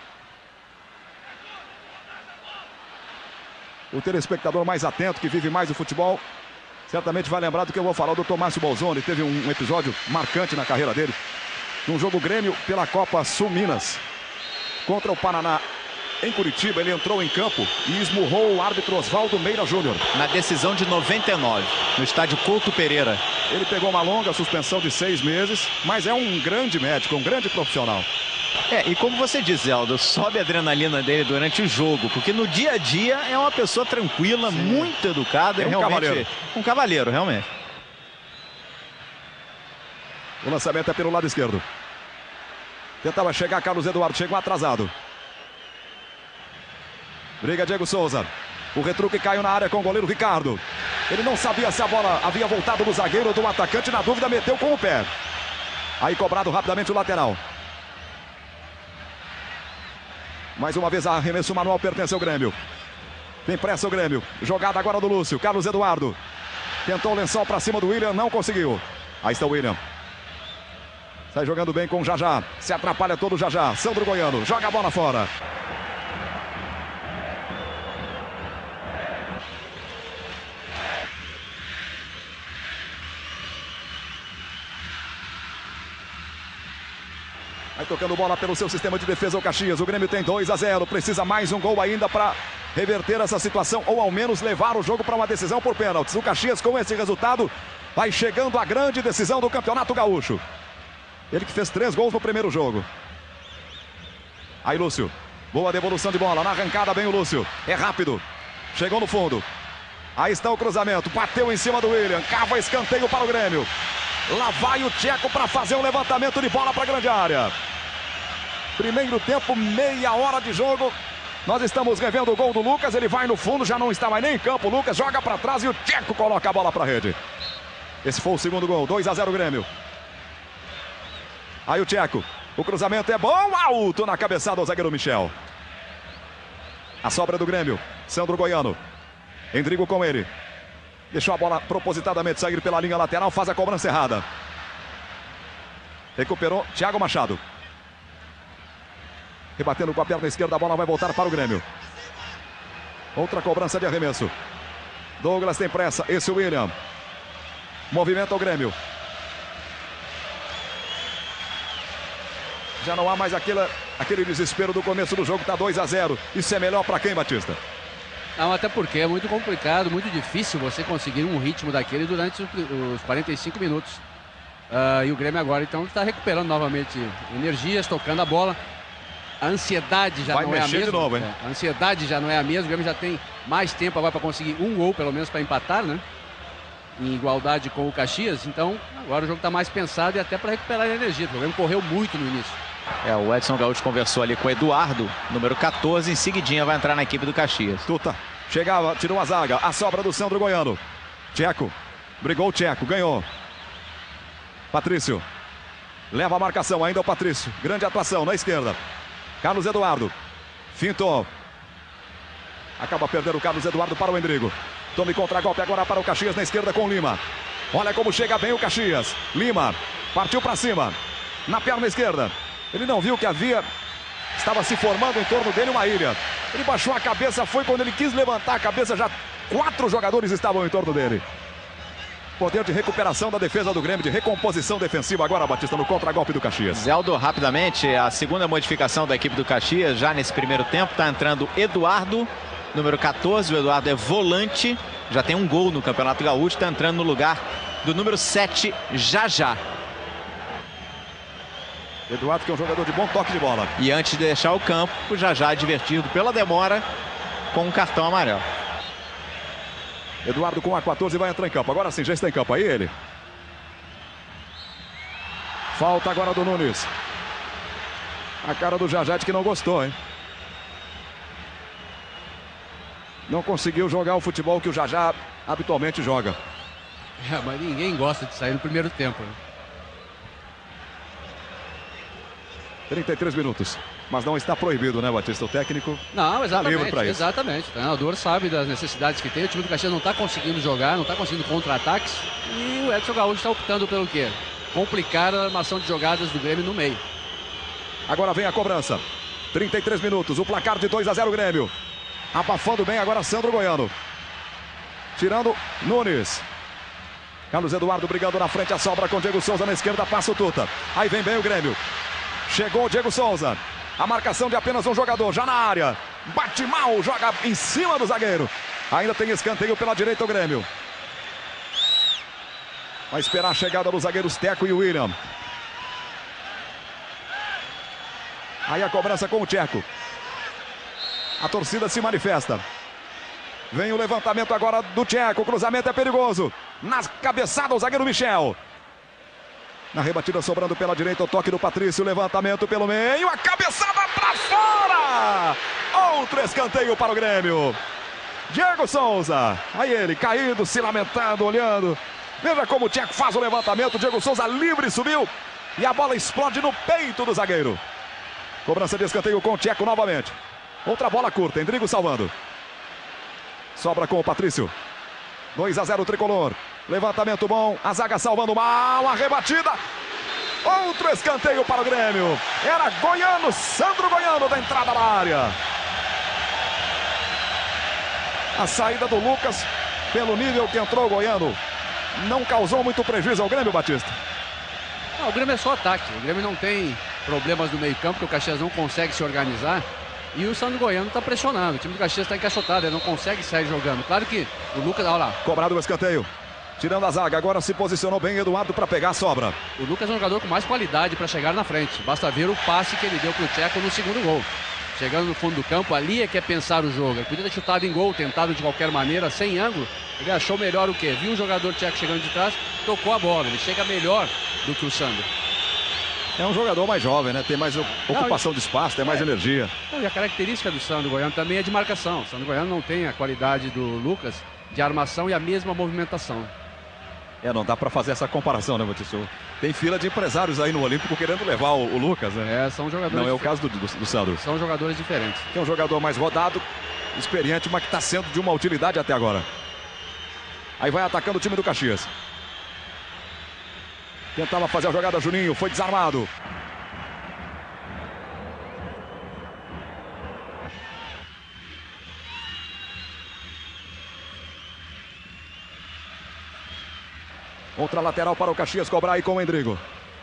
O telespectador mais atento, que vive mais o futebol, certamente vai lembrar do que eu vou falar. O doutor Márcio Bolzoni teve um, um episódio marcante na carreira dele. Num jogo Grêmio pela Copa Sul Minas contra o Paraná. em Curitiba, ele entrou em campo e esmurrou o árbitro Oswaldo Meira Júnior. Na decisão de noventa e nove, no estádio Couto Pereira. Ele pegou uma longa suspensão de seis meses, mas é um grande médico, um grande profissional. É, e como você diz, Eldo, sobe a adrenalina dele durante o jogo, porque no dia a dia é uma pessoa tranquila, sim, muito educada. É um realmente, cavaleiro. Um cavaleiro, realmente. O lançamento é pelo lado esquerdo. Tentava chegar Carlos Eduardo, chegou atrasado. Briga Diego Souza. O retruque caiu na área com o goleiro Ricardo. Ele não sabia se a bola havia voltado do zagueiro ou do atacante, na dúvida meteu com o pé. Aí cobrado rapidamente o lateral. Mais uma vez arremesso manual pertence ao Grêmio. Tem pressa o Grêmio. Jogada agora do Lúcio. Carlos Eduardo. Tentou o lençol para cima do William, não conseguiu. Aí está o William. Sai jogando bem com o Jajá. Se atrapalha todo o Jajá. Sandro Goiano joga a bola fora. Vai tocando bola pelo seu sistema de defesa o Caxias. O Grêmio tem dois a zero. Precisa mais um gol ainda para reverter essa situação. Ou ao menos levar o jogo para uma decisão por pênaltis. O Caxias com esse resultado vai chegando à grande decisão do Campeonato Gaúcho. Ele que fez três gols no primeiro jogo. Aí Lúcio. Boa devolução de bola. Na arrancada bem o Lúcio. É rápido. Chegou no fundo. Aí está o cruzamento. Bateu em cima do William. Cava escanteio para o Grêmio. Lá vai o Tcheco para fazer um levantamento de bola para a grande área. Primeiro tempo, meia hora de jogo. Nós estamos revendo o gol do Lucas. Ele vai no fundo, já não está mais nem em campo. O Lucas joga para trás e o Tcheco coloca a bola para a rede. Esse foi o segundo gol. dois a zero Grêmio. Aí o Tcheco. O cruzamento é bom. Alto na cabeçada do zagueiro Michel. A sobra do Grêmio. Sandro Goiano. Endrigo com ele. Deixou a bola propositadamente sair pela linha lateral. Faz a cobrança errada. Recuperou Thiago Machado. Rebatendo com a perna esquerda. A bola vai voltar para o Grêmio. Outra cobrança de arremesso. Douglas tem pressa. Esse é o William. Movimenta o Grêmio. Já não há mais aquele, aquele desespero do começo do jogo. Está dois a zero. Isso é melhor para quem, Batista? Não, até porque é muito complicado, muito difícil você conseguir um ritmo daquele durante os quarenta e cinco minutos. Uh, e o Grêmio agora, então, está recuperando novamente energias, tocando a bola. A ansiedade já vai não é a mesma. De novo, hein? A ansiedade já não é a mesma. O Grêmio já tem mais tempo agora para conseguir um gol, pelo menos, para empatar, né? Em igualdade com o Caxias. Então, agora o jogo está mais pensado e até para recuperar a energia. O Grêmio correu muito no início. É, o Edson Gaúcho conversou ali com o Eduardo, número quatorze, em seguidinha vai entrar na equipe do Caxias. Tuta, chegava, tirou a zaga, a sobra do Sandro Goiano. Tcheco, brigou o Tcheco, ganhou. Patrício, leva a marcação, ainda o Patrício, grande atuação na esquerda. Carlos Eduardo, fintou. Acaba perdendo o Carlos Eduardo para o Endrigo. Tome contra-golpe agora para o Caxias na esquerda com o Lima. Olha como chega bem o Caxias. Lima, partiu para cima, na perna esquerda. Ele não viu que havia, estava se formando em torno dele uma ilha. Ele baixou a cabeça, foi quando ele quis levantar a cabeça, já quatro jogadores estavam em torno dele. Poder de recuperação da defesa do Grêmio, de recomposição defensiva agora, Batista, no contra-golpe do Caxias. Zeldo, rapidamente, a segunda modificação da equipe do Caxias, já nesse primeiro tempo, está entrando Eduardo, número quatorze, o Eduardo é volante, já tem um gol no Campeonato Gaúcho, está entrando no lugar do número sete, Jajá. Eduardo, que é um jogador de bom toque de bola. E antes de deixar o campo, o Jajá advertido pela demora com um cartão amarelo. Eduardo com a quatorze vai entrar em campo. Agora sim, já está em campo aí ele. Falta agora do Nunes. A cara do Jajá de que não gostou, hein? Não conseguiu jogar o futebol que o Jajá habitualmente joga. É, mas ninguém gosta de sair no primeiro tempo, né? trinta e três minutos. Mas não está proibido, né, Batista? O técnico não, exatamente, livre para isso. Exatamente. O treinador sabe das necessidades que tem. O time do Caxias não está conseguindo jogar, não está conseguindo contra-ataques. E o Edson Gaúcho está optando pelo quê? Complicar a armação de jogadas do Grêmio no meio. Agora vem a cobrança. trinta e três minutos. O placar de dois a zero Grêmio. Abafando bem agora Sandro Goiano. Tirando Nunes. Carlos Eduardo brigando na frente. A sobra com Diego Souza na esquerda. Passa o Tuta. Aí vem bem o Grêmio. Chegou o Diego Souza. A marcação de apenas um jogador, já na área. Bate mal, joga em cima do zagueiro. Ainda tem escanteio pela direita o Grêmio. Vai esperar a chegada dos zagueiros Teco e William. Aí a cobrança com o Tcheco. A torcida se manifesta. Vem o levantamento agora do Tcheco. O cruzamento é perigoso. Na cabeçada o zagueiro Michel. Na rebatida sobrando pela direita o toque do Patrício. Levantamento pelo meio. A cabeçada para fora. Outro escanteio para o Grêmio. Diego Souza. Aí ele caído, se lamentando, olhando. Veja como o Tcheco faz o levantamento. Diego Souza livre, subiu. E a bola explode no peito do zagueiro. Cobrança de escanteio com o Tcheco novamente. Outra bola curta. Endrigo salvando. Sobra com o Patrício. dois a zero tricolor. Levantamento bom. A zaga salvando mal. A rebatida. Outro escanteio para o Grêmio. Era Goiano. Sandro Goiano da entrada da área. A saída do Lucas, pelo nível que entrou o Goiano, não causou muito prejuízo ao Grêmio, Batista? Não, o Grêmio é só ataque. O Grêmio não tem problemas no meio campo, que o Caxias não consegue se organizar. E o Sandro Goiano está pressionando. O time do Caxias está encaixotado, ele não consegue sair jogando. Claro que o Lucas, olha lá. Cobrado o escanteio. Tirando a zaga, agora se posicionou bem Eduardo para pegar a sobra. O Lucas é um jogador com mais qualidade para chegar na frente. Basta ver o passe que ele deu para o Tcheco no segundo gol. Chegando no fundo do campo, ali é que é pensar o jogo. Ele podia ter chutado em gol, tentado de qualquer maneira, sem ângulo. Ele achou melhor o quê? Viu o jogador Tcheco chegando de trás, tocou a bola. Ele chega melhor do que o Sandro. É um jogador mais jovem, né? Tem mais ocupação de espaço, tem mais é. energia. Não, e a característica do Sandro Goiano também é de marcação. O Sandro Goiano não tem a qualidade do Lucas de armação e a mesma movimentação. É, não dá para fazer essa comparação, né, Batista? Tem fila de empresários aí no Olímpico querendo levar o, o Lucas, né? É, são jogadores... Não é o caso do, do, do Sandro. São jogadores diferentes. Que é um jogador mais rodado, experiente, mas que está sendo de uma utilidade até agora. Aí vai atacando o time do Caxias. Tentava fazer a jogada Juninho, foi desarmado. Outra lateral para o Caxias cobrar aí com o Endrigo.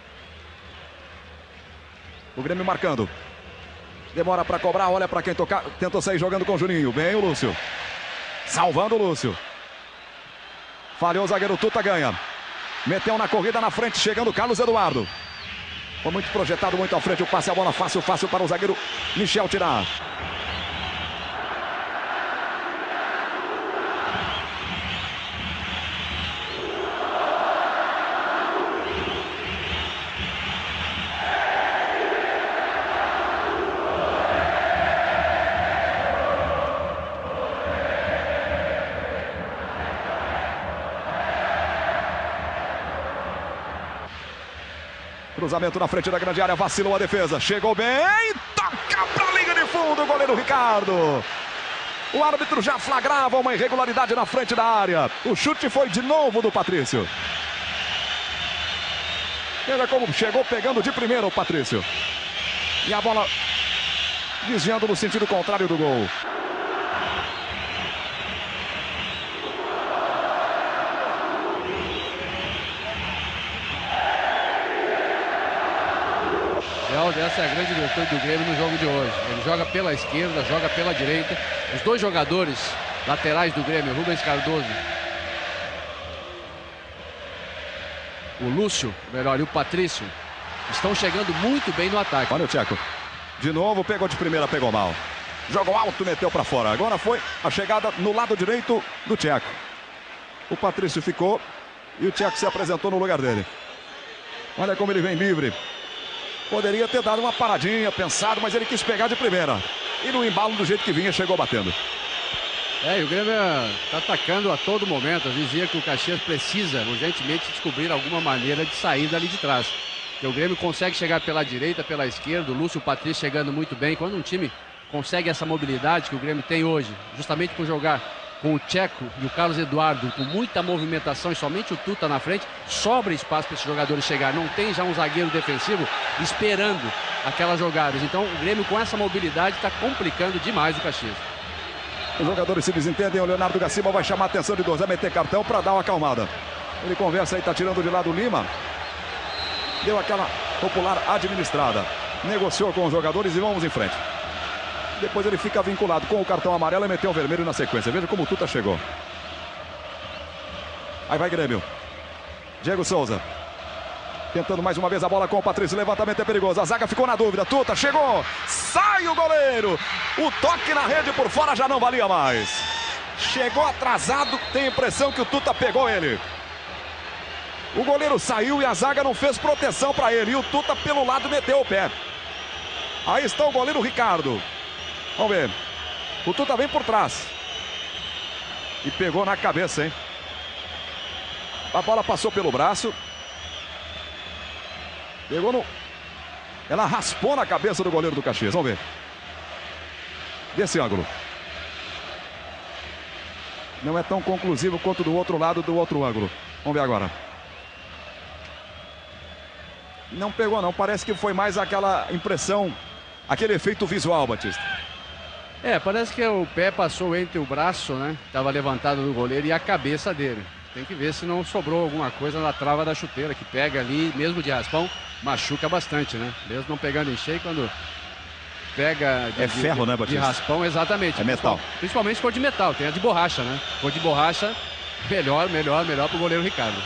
O Grêmio marcando. Demora para cobrar, olha para quem tocar. Tentou sair jogando com o Juninho. Bem o Lúcio. Salvando o Lúcio. Falhou o zagueiro Tuta, ganha. Meteu na corrida na frente, chegando o Carlos Eduardo. Foi muito projetado, muito à frente. O passe, a bola fácil, fácil para o zagueiro Michel tirar. Cruzamento na frente da grande área, vacilou a defesa, chegou bem, toca para a linha de fundo, o goleiro Ricardo. O árbitro já flagrava uma irregularidade na frente da área. O chute foi de novo do Patrício. Veja como chegou pegando de primeira o Patrício. E a bola desviando no sentido contrário do gol. Essa é a grande virtude do Grêmio no jogo de hoje. Ele joga pela esquerda, joga pela direita. Os dois jogadores laterais do Grêmio, Rubens Cardoso, o Lúcio, melhor, e o Patrício, estão chegando muito bem no ataque. Olha o Tcheco. De novo, pegou de primeira, pegou mal. Jogou alto, meteu para fora. Agora foi a chegada no lado direito do Tcheco. O Patrício ficou e o Tcheco se apresentou no lugar dele. Olha como ele vem livre. Poderia ter dado uma paradinha, pensado, mas ele quis pegar de primeira. E no embalo, do jeito que vinha, chegou batendo. É, e o Grêmio está atacando a todo momento. Eu dizia que o Caxias precisa urgentemente descobrir alguma maneira de sair dali de trás. Porque o Grêmio consegue chegar pela direita, pela esquerda, o Lúcio e o Patrício chegando muito bem. Quando um time consegue essa mobilidade que o Grêmio tem hoje, justamente por jogar com o Tcheco e o Carlos Eduardo com muita movimentação e somente o Tuta na frente, sobra espaço para esses jogadores chegar. Não tem já um zagueiro defensivo esperando aquelas jogadas. Então o Grêmio com essa mobilidade está complicando demais o Caxias. Os jogadores se desentendem, o Leonardo Gaciba vai chamar a atenção de dois, vai meter cartão para dar uma acalmada. Ele conversa aí, está tirando de lado o Lima. Deu aquela popular administrada. Negociou com os jogadores e vamos em frente. Depois ele fica vinculado com o cartão amarelo e meteu o vermelho na sequência. Veja como o Tuta chegou. Aí vai Grêmio. Diego Souza. Tentando mais uma vez a bola com o Patrício. Levantamento é perigoso. A zaga ficou na dúvida. Tuta chegou. Sai o goleiro. O toque na rede por fora já não valia mais. Chegou atrasado. Tem a impressão que o Tuta pegou ele. O goleiro saiu e a zaga não fez proteção para ele. E o Tuta pelo lado meteu o pé. Aí está o goleiro Ricardo. Vamos ver. O Tuta vem por trás. E pegou na cabeça, hein? A bola passou pelo braço. Pegou no... Ela raspou na cabeça do goleiro do Caxias. Vamos ver. Desse ângulo. Não é tão conclusivo quanto do outro lado, do outro ângulo. Vamos ver agora. Não pegou não. Parece que foi mais aquela impressão, aquele efeito visual, Batista. É, parece que o pé passou entre o braço, né? Estava levantado do goleiro e a cabeça dele. Tem que ver se não sobrou alguma coisa na trava da chuteira, que pega ali, mesmo de raspão, machuca bastante, né? Mesmo não pegando em cheio, quando pega de, é ferro, de, né, Batista? De raspão, exatamente. É metal. Principalmente se for de metal, tem a de borracha, né? Se for de borracha, melhor, melhor, melhor pro goleiro Ricardo.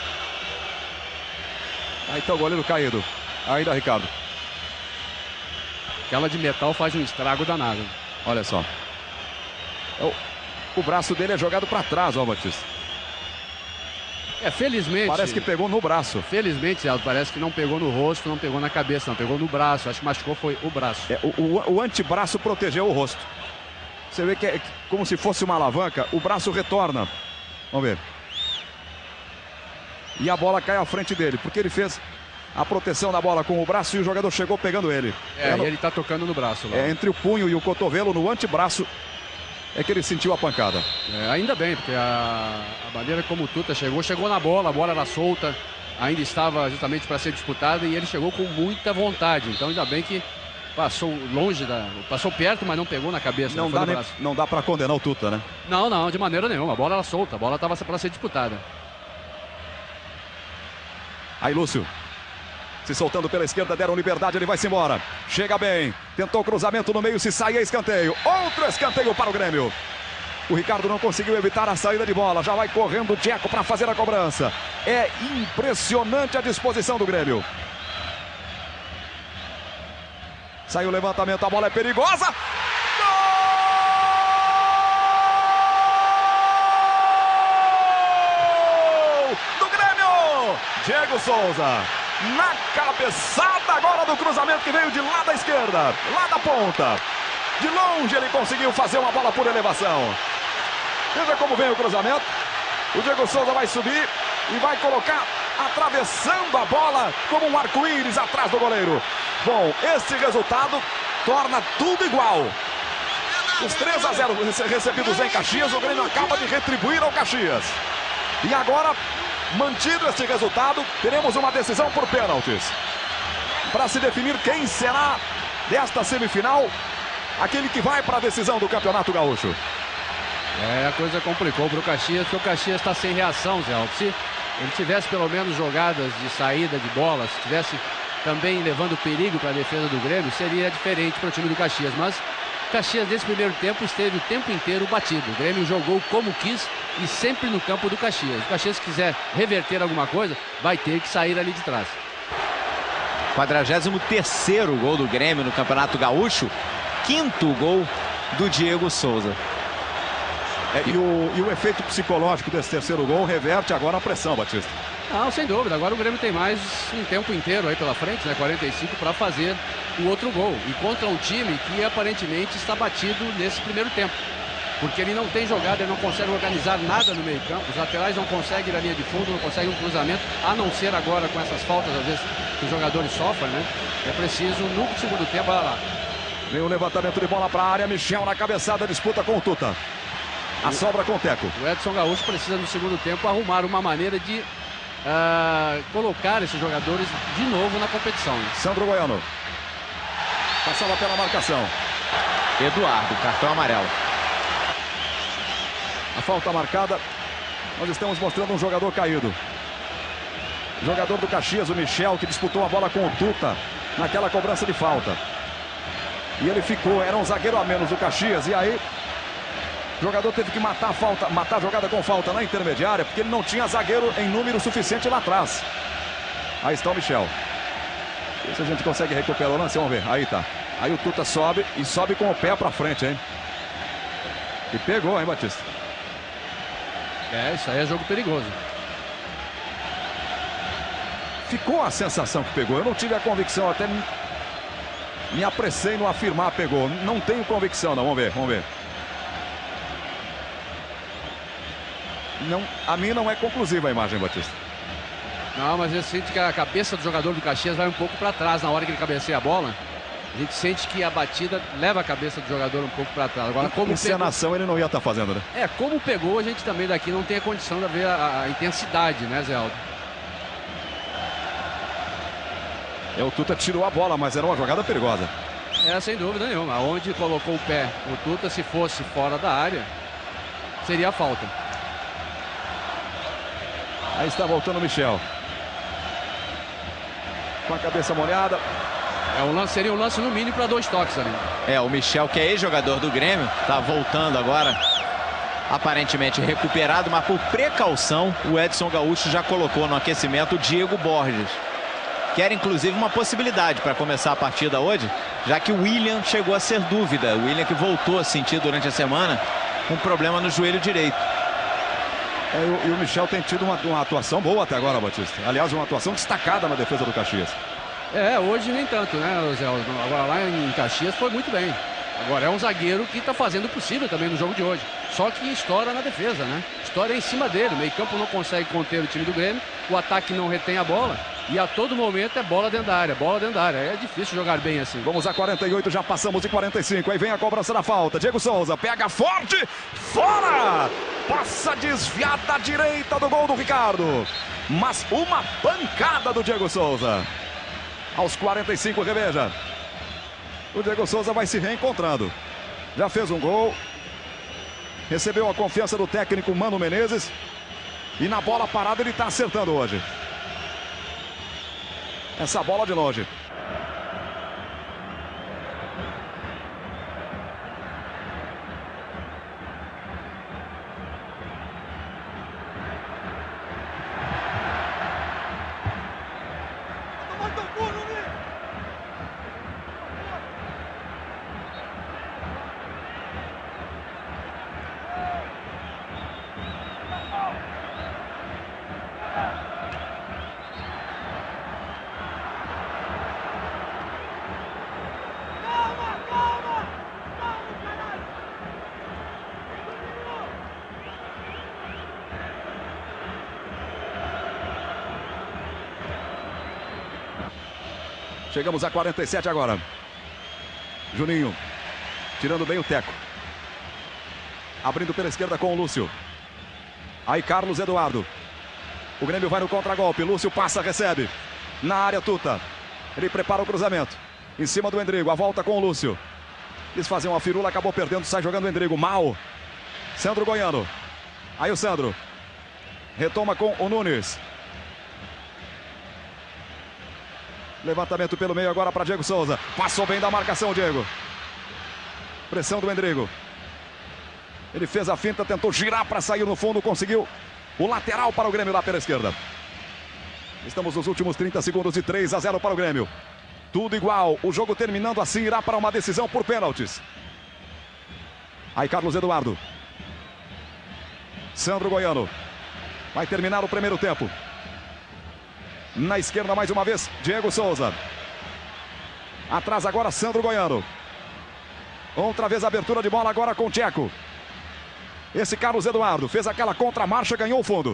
Aí tá o goleiro caído. Ainda, Ricardo. Aquela de metal faz um estrago danado. Olha só. O, o braço dele é jogado para trás, ó, Batista. É, felizmente... Parece que pegou no braço. Felizmente, Aldo, parece que não pegou no rosto, não pegou na cabeça, não pegou no braço. Acho que machucou foi o braço. É, o, o, o antebraço protegeu o rosto. Você vê que é como se fosse uma alavanca. O braço retorna. Vamos ver. E a bola cai à frente dele, porque ele fez a proteção da bola com o braço e o jogador chegou pegando ele. É, é no... e ele tá tocando no braço lá. É, entre o punho e o cotovelo, no antebraço, é que ele sentiu a pancada. É, ainda bem, porque a, a maneira como o Tuta chegou, chegou na bola, a bola era solta, ainda estava justamente para ser disputada e ele chegou com muita vontade. Então ainda bem que passou longe, da, passou perto, mas não pegou na cabeça. Não, dá, nem, não dá para condenar o Tuta, né? Não, não, de maneira nenhuma. A bola era solta, a bola estava para ser disputada. Aí Lúcio, se soltando pela esquerda, deram liberdade, ele vai-se embora. Chega bem, tentou cruzamento no meio, se sai é escanteio. Outro escanteio para o Grêmio. O Ricardo não conseguiu evitar a saída de bola, já vai correndo o Tcheco para fazer a cobrança. É impressionante a disposição do Grêmio. Saiu o levantamento, a bola é perigosa. Gol do Grêmio! Diego Souza. Na cabeçada agora do cruzamento que veio de lá da esquerda, lá da ponta. De longe ele conseguiu fazer uma bola por elevação. Veja como vem o cruzamento. O Diego Souza vai subir e vai colocar atravessando a bola como um arco-íris atrás do goleiro. Bom, esse resultado torna tudo igual. Os três a zero recebidos em Caxias, o Grêmio acaba de retribuir ao Caxias. E agora, mantido este resultado, teremos uma decisão por pênaltis. Para se definir quem será desta semifinal, aquele que vai para a decisão do Campeonato Gaúcho. É, a coisa complicou para o Caxias, porque o Caxias está sem reação, Zé Alves. Se ele tivesse pelo menos jogadas de saída de bola, se tivesse também levando perigo para a defesa do Grêmio, seria diferente para o time do Caxias. Mas o Caxias, nesse primeiro tempo, esteve o tempo inteiro batido. O Grêmio jogou como quis e sempre no campo do Caxias. Se o Caxias quiser reverter alguma coisa, vai ter que sair ali de trás. quadragésimo terceiro gol do Grêmio no Campeonato Gaúcho. Quinto gol do Diego Souza. É, e, o, e o efeito psicológico desse terceiro gol reverte agora a pressão, Batista. Não, sem dúvida. Agora o Grêmio tem mais um tempo inteiro aí pela frente, né? quarenta e cinco, para fazer o outro gol. E contra um time que aparentemente está batido nesse primeiro tempo. Porque ele não tem jogada, ele não consegue organizar nada no meio campo. Os laterais não conseguem ir à linha de fundo, não conseguem um cruzamento. A não ser agora com essas faltas, às vezes, que os jogadores sofrem, né? É preciso, no segundo tempo, olha lá. Vem o levantamento de bola para a área. Michel na cabeçada, disputa com o Tuta. A sobra com o Teco. O Edson Gaúcho precisa, no segundo tempo, arrumar uma maneira de uh, colocar esses jogadores de novo na competição. Sandro Goiano. Passava pela marcação. Eduardo, cartão amarelo. A falta marcada. Nós estamos mostrando um jogador caído. Jogador do Caxias, o Michel, que disputou a bola com o Tuta naquela cobrança de falta. E ele ficou, era um zagueiro a menos do Caxias. E aí, o jogador teve que matar a falta, matar a jogada com falta na intermediária, porque ele não tinha zagueiro em número suficiente lá atrás. Aí está o Michel. Vê se a gente consegue recuperar o lance, vamos ver. Aí tá. Aí o Tuta sobe e sobe com o pé pra frente, hein? E pegou, hein, Batista? É, isso aí é jogo perigoso. Ficou a sensação que pegou. Eu não tive a convicção, até me, me apressei no afirmar pegou. Não tenho convicção, não. Vamos ver, vamos ver. Não, a mim não é conclusiva a imagem, Batista. Não, mas eu sinto que a cabeça do jogador do Caxias vai um pouco para trás na hora que ele cabeceia a bola. A gente sente que a batida leva a cabeça do jogador um pouco para trás. Agora, como encenação pegou, ele não ia estar fazendo, né? É, como pegou, a gente também daqui não tem a condição de ver a, a intensidade, né, Zé Aldo? É, o Tuta tirou a bola, mas era uma jogada perigosa. É, sem dúvida nenhuma. Onde colocou o pé o Tuta, se fosse fora da área, seria falta. Aí está voltando o Michel. Com a cabeça molhada. É um lance, seria um lance no mínimo para dois toques ali. É, o Michel, que é ex-jogador do Grêmio, está voltando agora, aparentemente recuperado, mas por precaução, o Edson Gaúcho já colocou no aquecimento o Diego Borges, que era inclusive uma possibilidade para começar a partida hoje, já que o William chegou a ser dúvida. O William que voltou a sentir durante a semana um problema no joelho direito. É, e, o, e o Michel tem tido uma, uma atuação boa até agora, Batista. Aliás, uma atuação destacada na defesa do Caxias. É, hoje nem tanto, né, Zé? Agora lá em Caxias foi muito bem. Agora é um zagueiro que está fazendo o possível também no jogo de hoje. Só que estoura na defesa, né? Estoura em cima dele. O meio-campo não consegue conter o time do Grêmio. O ataque não retém a bola. E a todo momento é bola dentro da área, bola dentro da área. É difícil jogar bem assim. Vamos a quarenta e oito, já passamos de quarenta e cinco. Aí vem a cobrança da falta. Diego Souza pega forte, fora! Passa desviada à direita do gol do Ricardo. Mas uma pancada do Diego Souza. Aos quarenta e cinco, reveja. O Diego Souza vai se reencontrando. Já fez um gol. Recebeu a confiança do técnico Mano Menezes. E na bola parada ele está acertando hoje. Essa bola de longe. Chegamos a quarenta e sete agora. Juninho, tirando bem o teco. Abrindo pela esquerda com o Lúcio. Aí Carlos Eduardo. O Grêmio vai no contragolpe. Lúcio passa, recebe. Na área, Tuta. Ele prepara o cruzamento. Em cima do Endrigo. A volta com o Lúcio. Quis fazer uma firula, acabou perdendo. Sai jogando o Endrigo. Mal. Sandro Goiano. Aí o Sandro. Retoma com o Nunes. Levantamento pelo meio agora para Diego Souza. Passou bem da marcação, Diego. Pressão do Endrigo. Ele fez a finta, tentou girar para sair no fundo. Conseguiu o lateral para o Grêmio lá pela esquerda. Estamos nos últimos trinta segundos e três a zero para o Grêmio. Tudo igual. O jogo terminando assim irá para uma decisão por pênaltis. Aí Carlos Eduardo. Sandro Goiano. Vai terminar o primeiro tempo. Na esquerda mais uma vez, Diego Souza. Atrás agora, Sandro Goiano. Outra vez a abertura de bola agora com o Tcheco. Esse Carlos Eduardo fez aquela contramarcha, ganhou o fundo.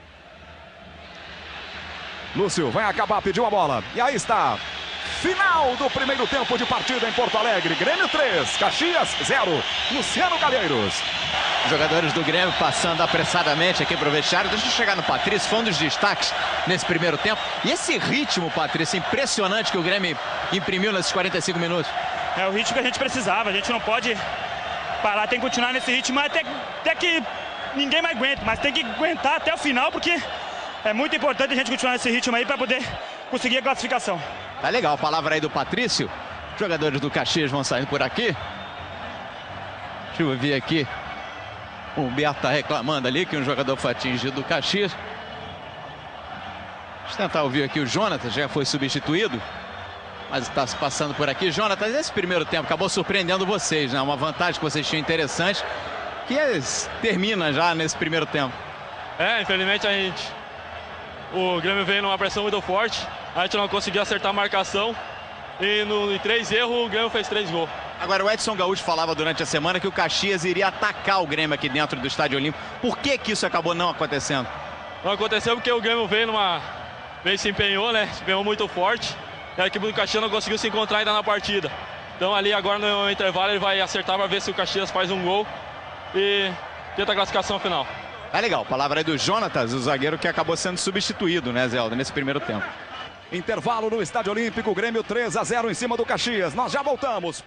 Lúcio vai acabar, pediu a bola. E aí está. Final do primeiro tempo de partida em Porto Alegre. Grêmio três, Caxias zero. Luciano Calheiros. Jogadores do Grêmio passando apressadamente aqui para o vestiário. Deixa eu chegar no Patrício, foi um dos destaques nesse primeiro tempo. E esse ritmo, Patrício, impressionante que o Grêmio imprimiu nesses quarenta e cinco minutos. É o ritmo que a gente precisava. A gente não pode parar, tem que continuar nesse ritmo até, até que ninguém mais aguenta. Mas tem que aguentar até o final, porque é muito importante a gente continuar nesse ritmo aí para poder conseguir a classificação. Tá legal a palavra aí do Patrício, Jogadores do Caxias vão sair por aqui. Deixa eu ver aqui. O Humberto está reclamando ali que um jogador foi atingido do Caxias. Deixa eu tentar ouvir aqui o Jonatas, já foi substituído. Mas está se passando por aqui. Jonatas, esse primeiro tempo acabou surpreendendo vocês, né? Uma vantagem que vocês tinham interessante, que é, termina já nesse primeiro tempo. É, infelizmente a gente... O Grêmio veio numa pressão muito forte. A gente não conseguiu acertar a marcação. E no, em três erros, o Grêmio fez três gols. Agora, o Edson Gaúcho falava durante a semana que o Caxias iria atacar o Grêmio aqui dentro do Estádio Olímpico. Por que que isso acabou não acontecendo? Não aconteceu porque o Grêmio veio numa... Veio se empenhou, né? Se empenhou muito forte. E a equipe do Caxias não conseguiu se encontrar ainda na partida. Então ali agora no intervalo ele vai acertar para ver se o Caxias faz um gol e tenta a classificação final. É legal, palavra aí do Jonatas, o zagueiro que acabou sendo substituído, né, Zelda, nesse primeiro tempo. Intervalo no Estádio Olímpico, Grêmio três a zero em cima do Caxias. Nós já voltamos.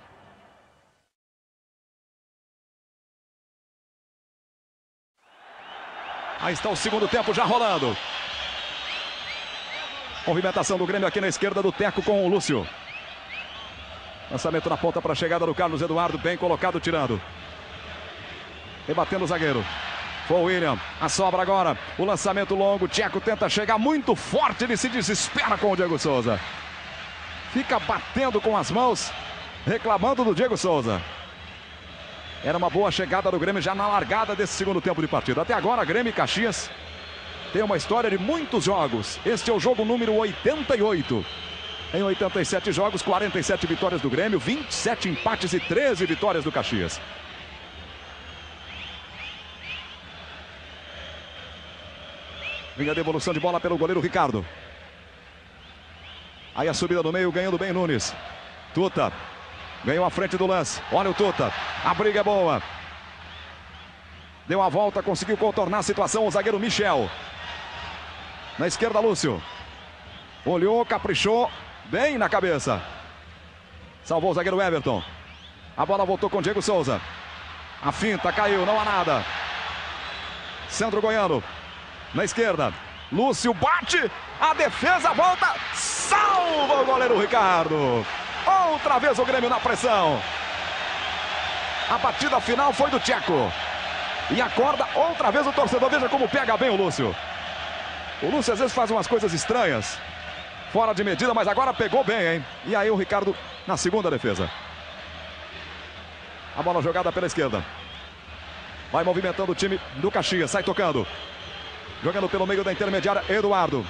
Aí está o segundo tempo já rolando. Movimentação do Grêmio aqui na esquerda do Teco com o Lúcio. Lançamento na ponta para a chegada do Carlos Eduardo, bem colocado, tirando. Rebatendo o zagueiro. Foi o William, a sobra agora. O lançamento longo, Tcheco tenta chegar muito forte, ele se desespera com o Diego Souza. Fica batendo com as mãos, reclamando do Diego Souza. Era uma boa chegada do Grêmio já na largada desse segundo tempo de partida. Até agora, Grêmio e Caxias tem uma história de muitos jogos. Este é o jogo número oitenta e oito. Em oitenta e sete jogos, quarenta e sete vitórias do Grêmio, vinte e sete empates e treze vitórias do Caxias. Vinha a devolução de bola pelo goleiro Ricardo. Aí a subida no meio, ganhando bem Nunes. Tuta ganhou a frente do lance. Olha o Tuta, a briga é boa. Deu a volta, conseguiu contornar a situação o zagueiro Michel. Na esquerda, Lúcio. Olhou, caprichou, bem na cabeça. Salvou o zagueiro Everton. A bola voltou com Diego Souza. A finta caiu, não há nada. Sandro Goiano. Na esquerda, Lúcio bate, a defesa volta, salva o goleiro Ricardo. Outra vez o Grêmio na pressão. A batida final foi do Tcheco. E acorda outra vez o torcedor, veja como pega bem o Lúcio. O Lúcio às vezes faz umas coisas estranhas, fora de medida, mas agora pegou bem, hein? E aí o Ricardo na segunda defesa. A bola jogada pela esquerda. Vai movimentando o time do Caxias, sai tocando. Jogando pelo meio da intermediária, Eduardo.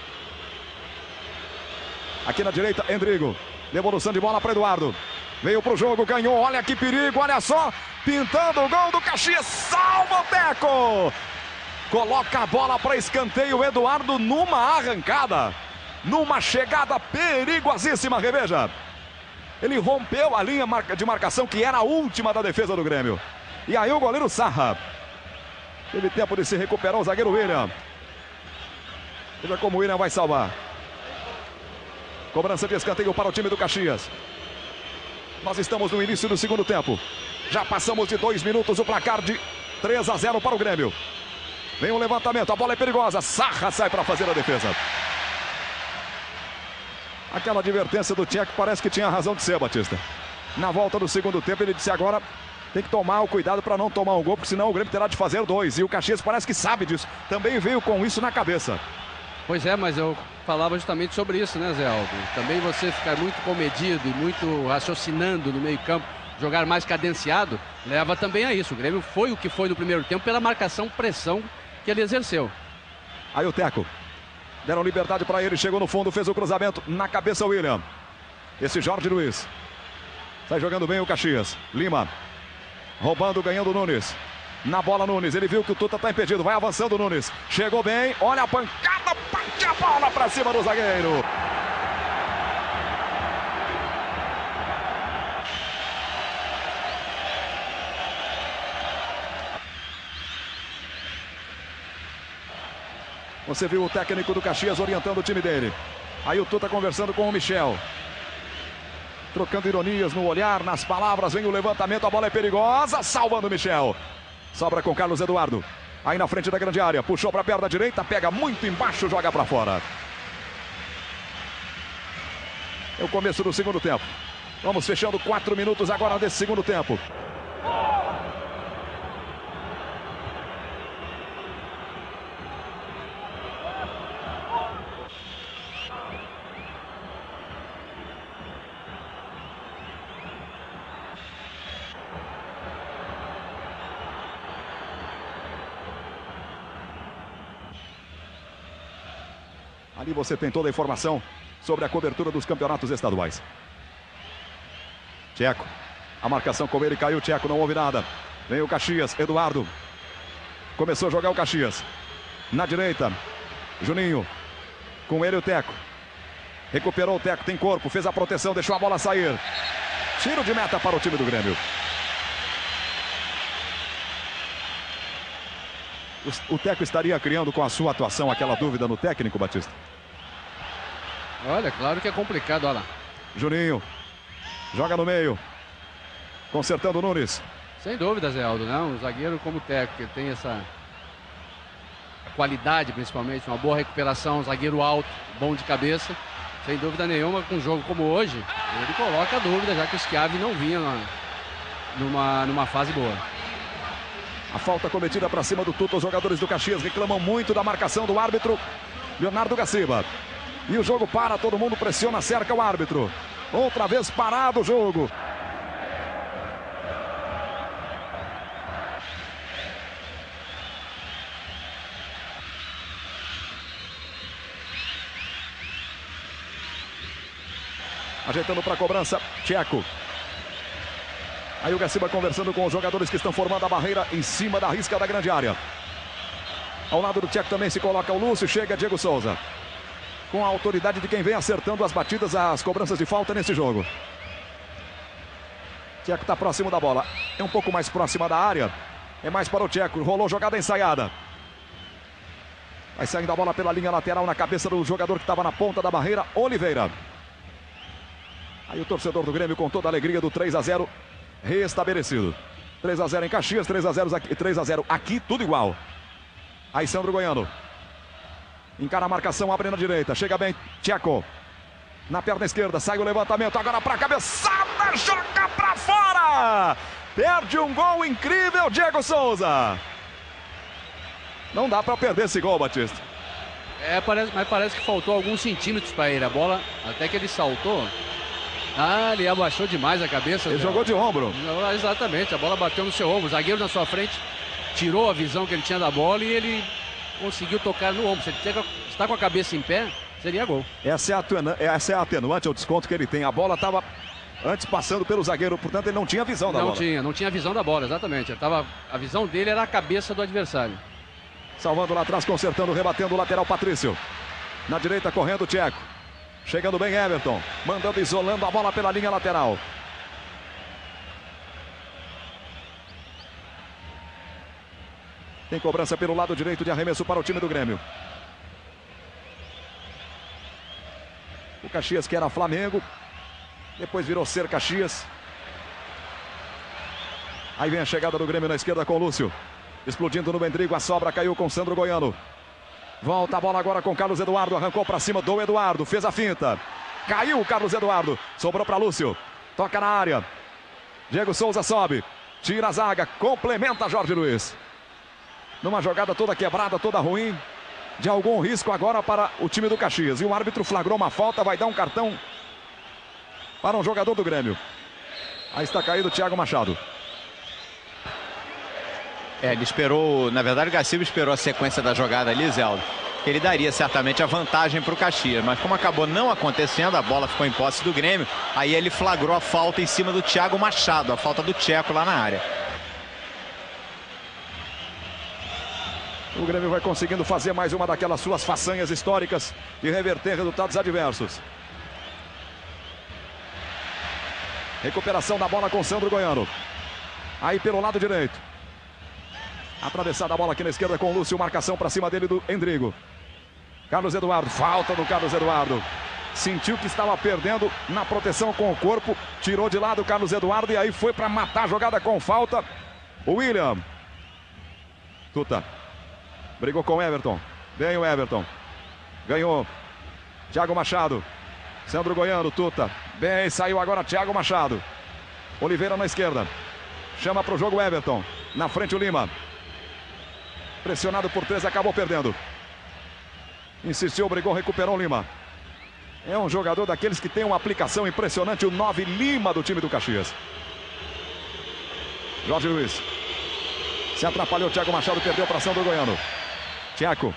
Aqui na direita, Endrigo. Devolução de bola para Eduardo. Veio para o jogo, ganhou, olha que perigo, olha só. Pintando o gol do Caxias, salva o Teco. Coloca a bola para escanteio, Eduardo numa arrancada. Numa chegada perigosíssima, reveja. Ele rompeu a linha de marcação que era a última da defesa do Grêmio. E aí o goleiro Sarra. Teve tempo de se recuperar o zagueiro William. Veja como o William vai salvar. Cobrança de escanteio para o time do Caxias. Nós estamos no início do segundo tempo. Já passamos de dois minutos, o placar de três a zero para o Grêmio. Vem o levantamento, a bola é perigosa. Sarra sai para fazer a defesa. Aquela advertência do Tcheco parece que tinha razão de ser, Batista. Na volta do segundo tempo ele disse agora... Tem que tomar o cuidado para não tomar um gol, porque senão o Grêmio terá de fazer dois. E o Caxias parece que sabe disso. Também veio com isso na cabeça. Pois é, mas eu falava justamente sobre isso, né, Zé Aldo? Também você ficar muito comedido e muito raciocinando no meio campo, jogar mais cadenciado, leva também a isso. O Grêmio foi o que foi no primeiro tempo pela marcação, pressão que ele exerceu. Aí o Teco. Deram liberdade para ele, chegou no fundo, fez o cruzamento na cabeça o William. Esse Jorge Luiz. Sai jogando bem o Caxias. Lima. Roubando, ganhando o Nunes. Na bola Nunes, ele viu que o Tuta está impedido. Vai avançando o Nunes. Chegou bem, olha a pancada, bate a bola para cima do zagueiro. Você viu o técnico do Caxias orientando o time dele. Aí o Tuta conversando com o Michel. Trocando ironias no olhar, nas palavras, vem o levantamento, a bola é perigosa, salvando o Michel. Sobra com Carlos Eduardo. Aí na frente da grande área, puxou para a perna direita, pega muito embaixo, joga para fora. É o começo do segundo tempo. Vamos fechando quatro minutos agora desse segundo tempo. Ali você tem toda a informação sobre a cobertura dos campeonatos estaduais. Tcheco, a marcação com ele, caiu o Tcheco, não houve nada. Vem o Caxias, Eduardo. Começou a jogar o Caxias. Na direita, Juninho. Com ele o Teco. Recuperou o Teco, tem corpo, fez a proteção, deixou a bola sair. Tiro de meta para o time do Grêmio. O Teco estaria criando com a sua atuação aquela dúvida no técnico, Batista? Olha, claro que é complicado, olha lá. Juninho. Joga no meio. Consertando o Nunes. Sem dúvida, Zé Aldo, né? Um zagueiro como o Teco, que tem essa qualidade, principalmente, uma boa recuperação, um zagueiro alto, bom de cabeça. Sem dúvida nenhuma, com um jogo como hoje, ele coloca a dúvida, já que o Schiavi não vinha numa, numa, numa fase boa. A falta cometida para cima do Tuta. Os jogadores do Caxias reclamam muito da marcação do árbitro Leonardo Gaciba. E o jogo para, todo mundo pressiona, cerca o árbitro. Outra vez parado o jogo. Ajeitando para a cobrança, Tcheco. Aí o Gaciba conversando com os jogadores que estão formando a barreira em cima da risca da grande área. Ao lado do Tcheco também se coloca o Lúcio, chega Diego Souza. Com a autoridade de quem vem acertando as batidas, as cobranças de falta nesse jogo. Tcheco está próximo da bola. É um pouco mais próxima da área. É mais para o Tcheco. Rolou jogada ensaiada. Vai saindo a bola pela linha lateral na cabeça do jogador que estava na ponta da barreira, Oliveira. Aí o torcedor do Grêmio com toda a alegria do três a zero restabelecido. três a zero em Caxias, três a zero aqui, três a zero aqui, tudo igual. Aí Sandro Goiano. Encara a marcação, abre na direita. Chega bem, Tcheco. Na perna esquerda, sai o levantamento. Agora para a cabeçada, joga para fora. Perde um gol incrível, Diego Souza. Não dá para perder esse gol, Batista. É, parece, mas parece que faltou alguns centímetros para ele. A bola, até que ele saltou. Ah, ele abaixou demais a cabeça. Ele jogou de ombro. Exatamente, a bola bateu no seu ombro. O zagueiro na sua frente tirou a visão que ele tinha da bola e ele conseguiu tocar no ombro. Se ele está com a cabeça em pé, seria gol. Essa é a atenuante, essa é a atenuante, é o desconto que ele tem. A bola estava antes passando pelo zagueiro, portanto ele não tinha visão da não bola. Não tinha, não tinha visão da bola, exatamente. Ele tava, a visão dele era a cabeça do adversário. Salvando lá atrás, consertando, rebatendo o lateral Patrício. Na direita, correndo o Tcheco. Chegando bem Everton, mandando, isolando a bola pela linha lateral. Tem cobrança pelo lado direito de arremesso para o time do Grêmio. O Caxias que era Flamengo, depois virou Ser Caxias. Aí vem a chegada do Grêmio na esquerda com o Lúcio. Explodindo no Mendrigo, a sobra caiu com Sandro Goiano. Volta a bola agora com Carlos Eduardo, arrancou para cima do Eduardo, fez a finta. Caiu o Carlos Eduardo, sobrou para Lúcio. Toca na área. Diego Souza sobe, tira a zaga, complementa Jorge Luiz. Numa jogada toda quebrada, toda ruim. De algum risco agora para o time do Caxias. E o árbitro flagrou uma falta, vai dar um cartão para um jogador do Grêmio. Aí está caído o Thiago Machado. É, ele esperou, na verdade o Gaciba esperou a sequência da jogada ali, Zé Aldo. Ele daria certamente a vantagem para o Caxias, mas como acabou não acontecendo, a bola ficou em posse do Grêmio, aí ele flagrou a falta em cima do Thiago Machado, a falta do Tcheco lá na área. O Grêmio vai conseguindo fazer mais uma daquelas suas façanhas históricas de reverter resultados adversos. Recuperação da bola com Sandro Goiano. Aí pelo lado direito. Atravessada a bola aqui na esquerda com o Lúcio, marcação para cima dele do Endrigo. Carlos Eduardo, falta do Carlos Eduardo. Sentiu que estava perdendo na proteção com o corpo, tirou de lado o Carlos Eduardo e aí foi para matar a jogada com falta. O William. Tuta. Brigou com o Everton. Vem o Everton. Ganhou. Thiago Machado. Sandro Goiano, Tuta. Bem, saiu agora Thiago Machado. Oliveira na esquerda. Chama para o jogo Everton. Na frente o Lima. Pressionado por três, acabou perdendo. Insistiu, brigou, recuperou o Lima. É um jogador daqueles que tem uma aplicação impressionante, o nove Lima do time do Caxias. Jorge Luiz. Se atrapalhou, Thiago Machado perdeu para ação do goiano. Thiago.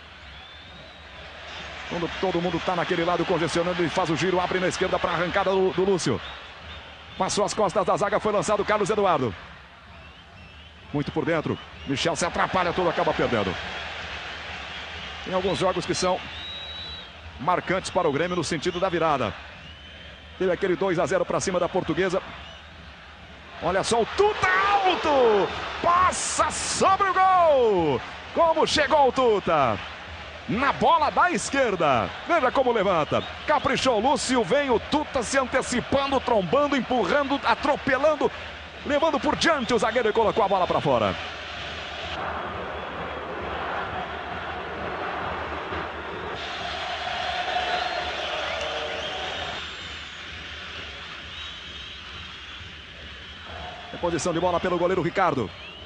Quando todo mundo está naquele lado congestionando, ele faz o giro, abre na esquerda para a arrancada do, do Lúcio. Passou as costas da zaga, foi lançado o Carlos Eduardo. Muito por dentro. Michel se atrapalha todo, acaba perdendo. Tem alguns jogos que são marcantes para o Grêmio no sentido da virada. Teve aquele dois a zero para cima da Portuguesa. Olha só o Tuta alto! Passa sobre o gol! Como chegou o Tuta! Na bola da esquerda. Veja como levanta. Caprichou o Lúcio, vem o Tuta se antecipando, trombando, empurrando, atropelando, levando por diante o zagueiro e colocou a bola para fora. Posição de bola pelo goleiro Ricardo.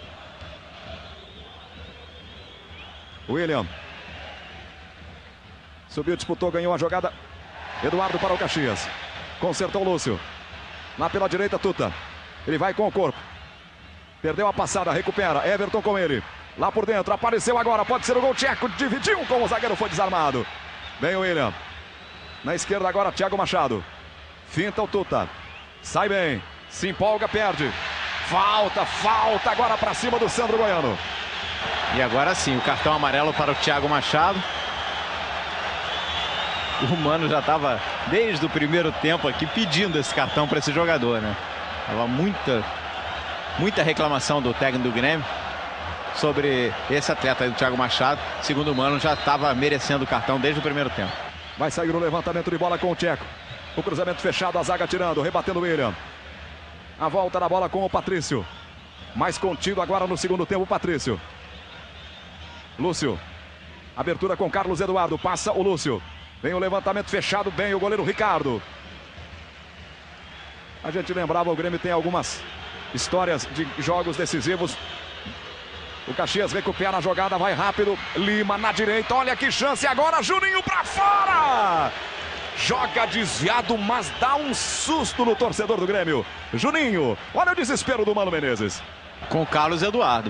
William. Subiu, disputou, ganhou a jogada. Eduardo para o Caxias. Consertou o Lúcio. Lá pela direita, Tuta. Ele vai com o corpo. Perdeu a passada, recupera. Everton com ele. Lá por dentro, apareceu agora. Pode ser o gol tcheco. Dividiu como o zagueiro foi desarmado. Vem o William. Na esquerda agora, Thiago Machado. Finta o Tuta. Sai bem. Se empolga, perde. Falta, falta agora para cima do Sandro Goiano. E agora sim, o cartão amarelo para o Thiago Machado. O Mano já estava desde o primeiro tempo aqui pedindo esse cartão para esse jogador, né? Tava muita, muita reclamação do técnico do Grêmio sobre esse atleta aí do Thiago Machado. Segundo o Mano, já estava merecendo o cartão desde o primeiro tempo. Vai sair no levantamento de bola com o Tcheco. O cruzamento fechado, a zaga tirando, rebatendo o William. A volta da bola com o Patrício. Mais contido agora no segundo tempo o Patrício. Lúcio. Abertura com Carlos Eduardo. Passa o Lúcio. Vem o levantamento fechado. Bem o goleiro Ricardo. A gente lembrava, o Grêmio tem algumas histórias de jogos decisivos. O Caxias recupera a jogada, vai rápido. Lima na direita. Olha que chance agora. Juninho pra fora. Joga desviado, mas dá um susto no torcedor do Grêmio. Juninho, olha o desespero do Mano Menezes. Com o Carlos Eduardo.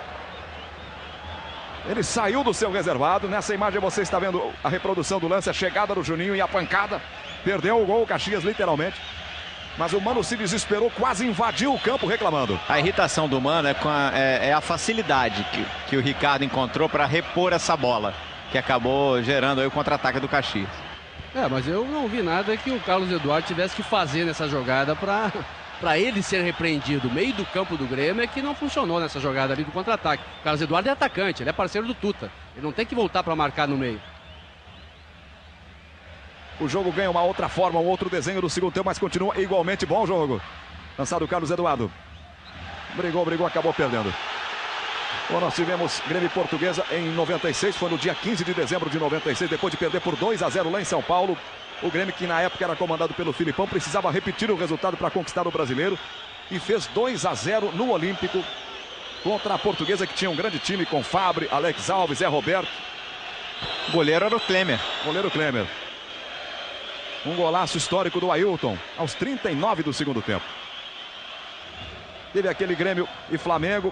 Ele saiu do seu reservado. Nessa imagem você está vendo a reprodução do lance, a chegada do Juninho e a pancada. Perdeu o gol, o Caxias literalmente. Mas o Mano se desesperou, quase invadiu o campo reclamando. A irritação do Mano é, com a, é, é a facilidade que, que o Ricardo encontrou para repor essa bola, que acabou gerando aí o contra-ataque do Caxias. É, mas eu não vi nada que o Carlos Eduardo tivesse que fazer nessa jogada para para ele ser repreendido. O meio do campo do Grêmio é que não funcionou nessa jogada ali do contra-ataque. O Carlos Eduardo é atacante, ele é parceiro do Tuta. Ele não tem que voltar para marcar no meio. O jogo ganha uma outra forma, um outro desenho do segundo tempo, mas continua igualmente bom o jogo. Lançado o Carlos Eduardo. Brigou, brigou, acabou perdendo. Bom, nós tivemos Grêmio e Portuguesa em noventa e seis, foi no dia quinze de dezembro de noventa e seis, depois de perder por dois a zero lá em São Paulo. O Grêmio, que na época era comandado pelo Filipão, precisava repetir o resultado para conquistar o Brasileiro e fez dois a zero no Olímpico contra a Portuguesa, que tinha um grande time com Fabre, Alex Alves, Zé Roberto. O goleiro era o Klemer. Goleiro Klemer. Um golaço histórico do Ailton aos trinta e nove do segundo tempo. Teve aquele Grêmio e Flamengo.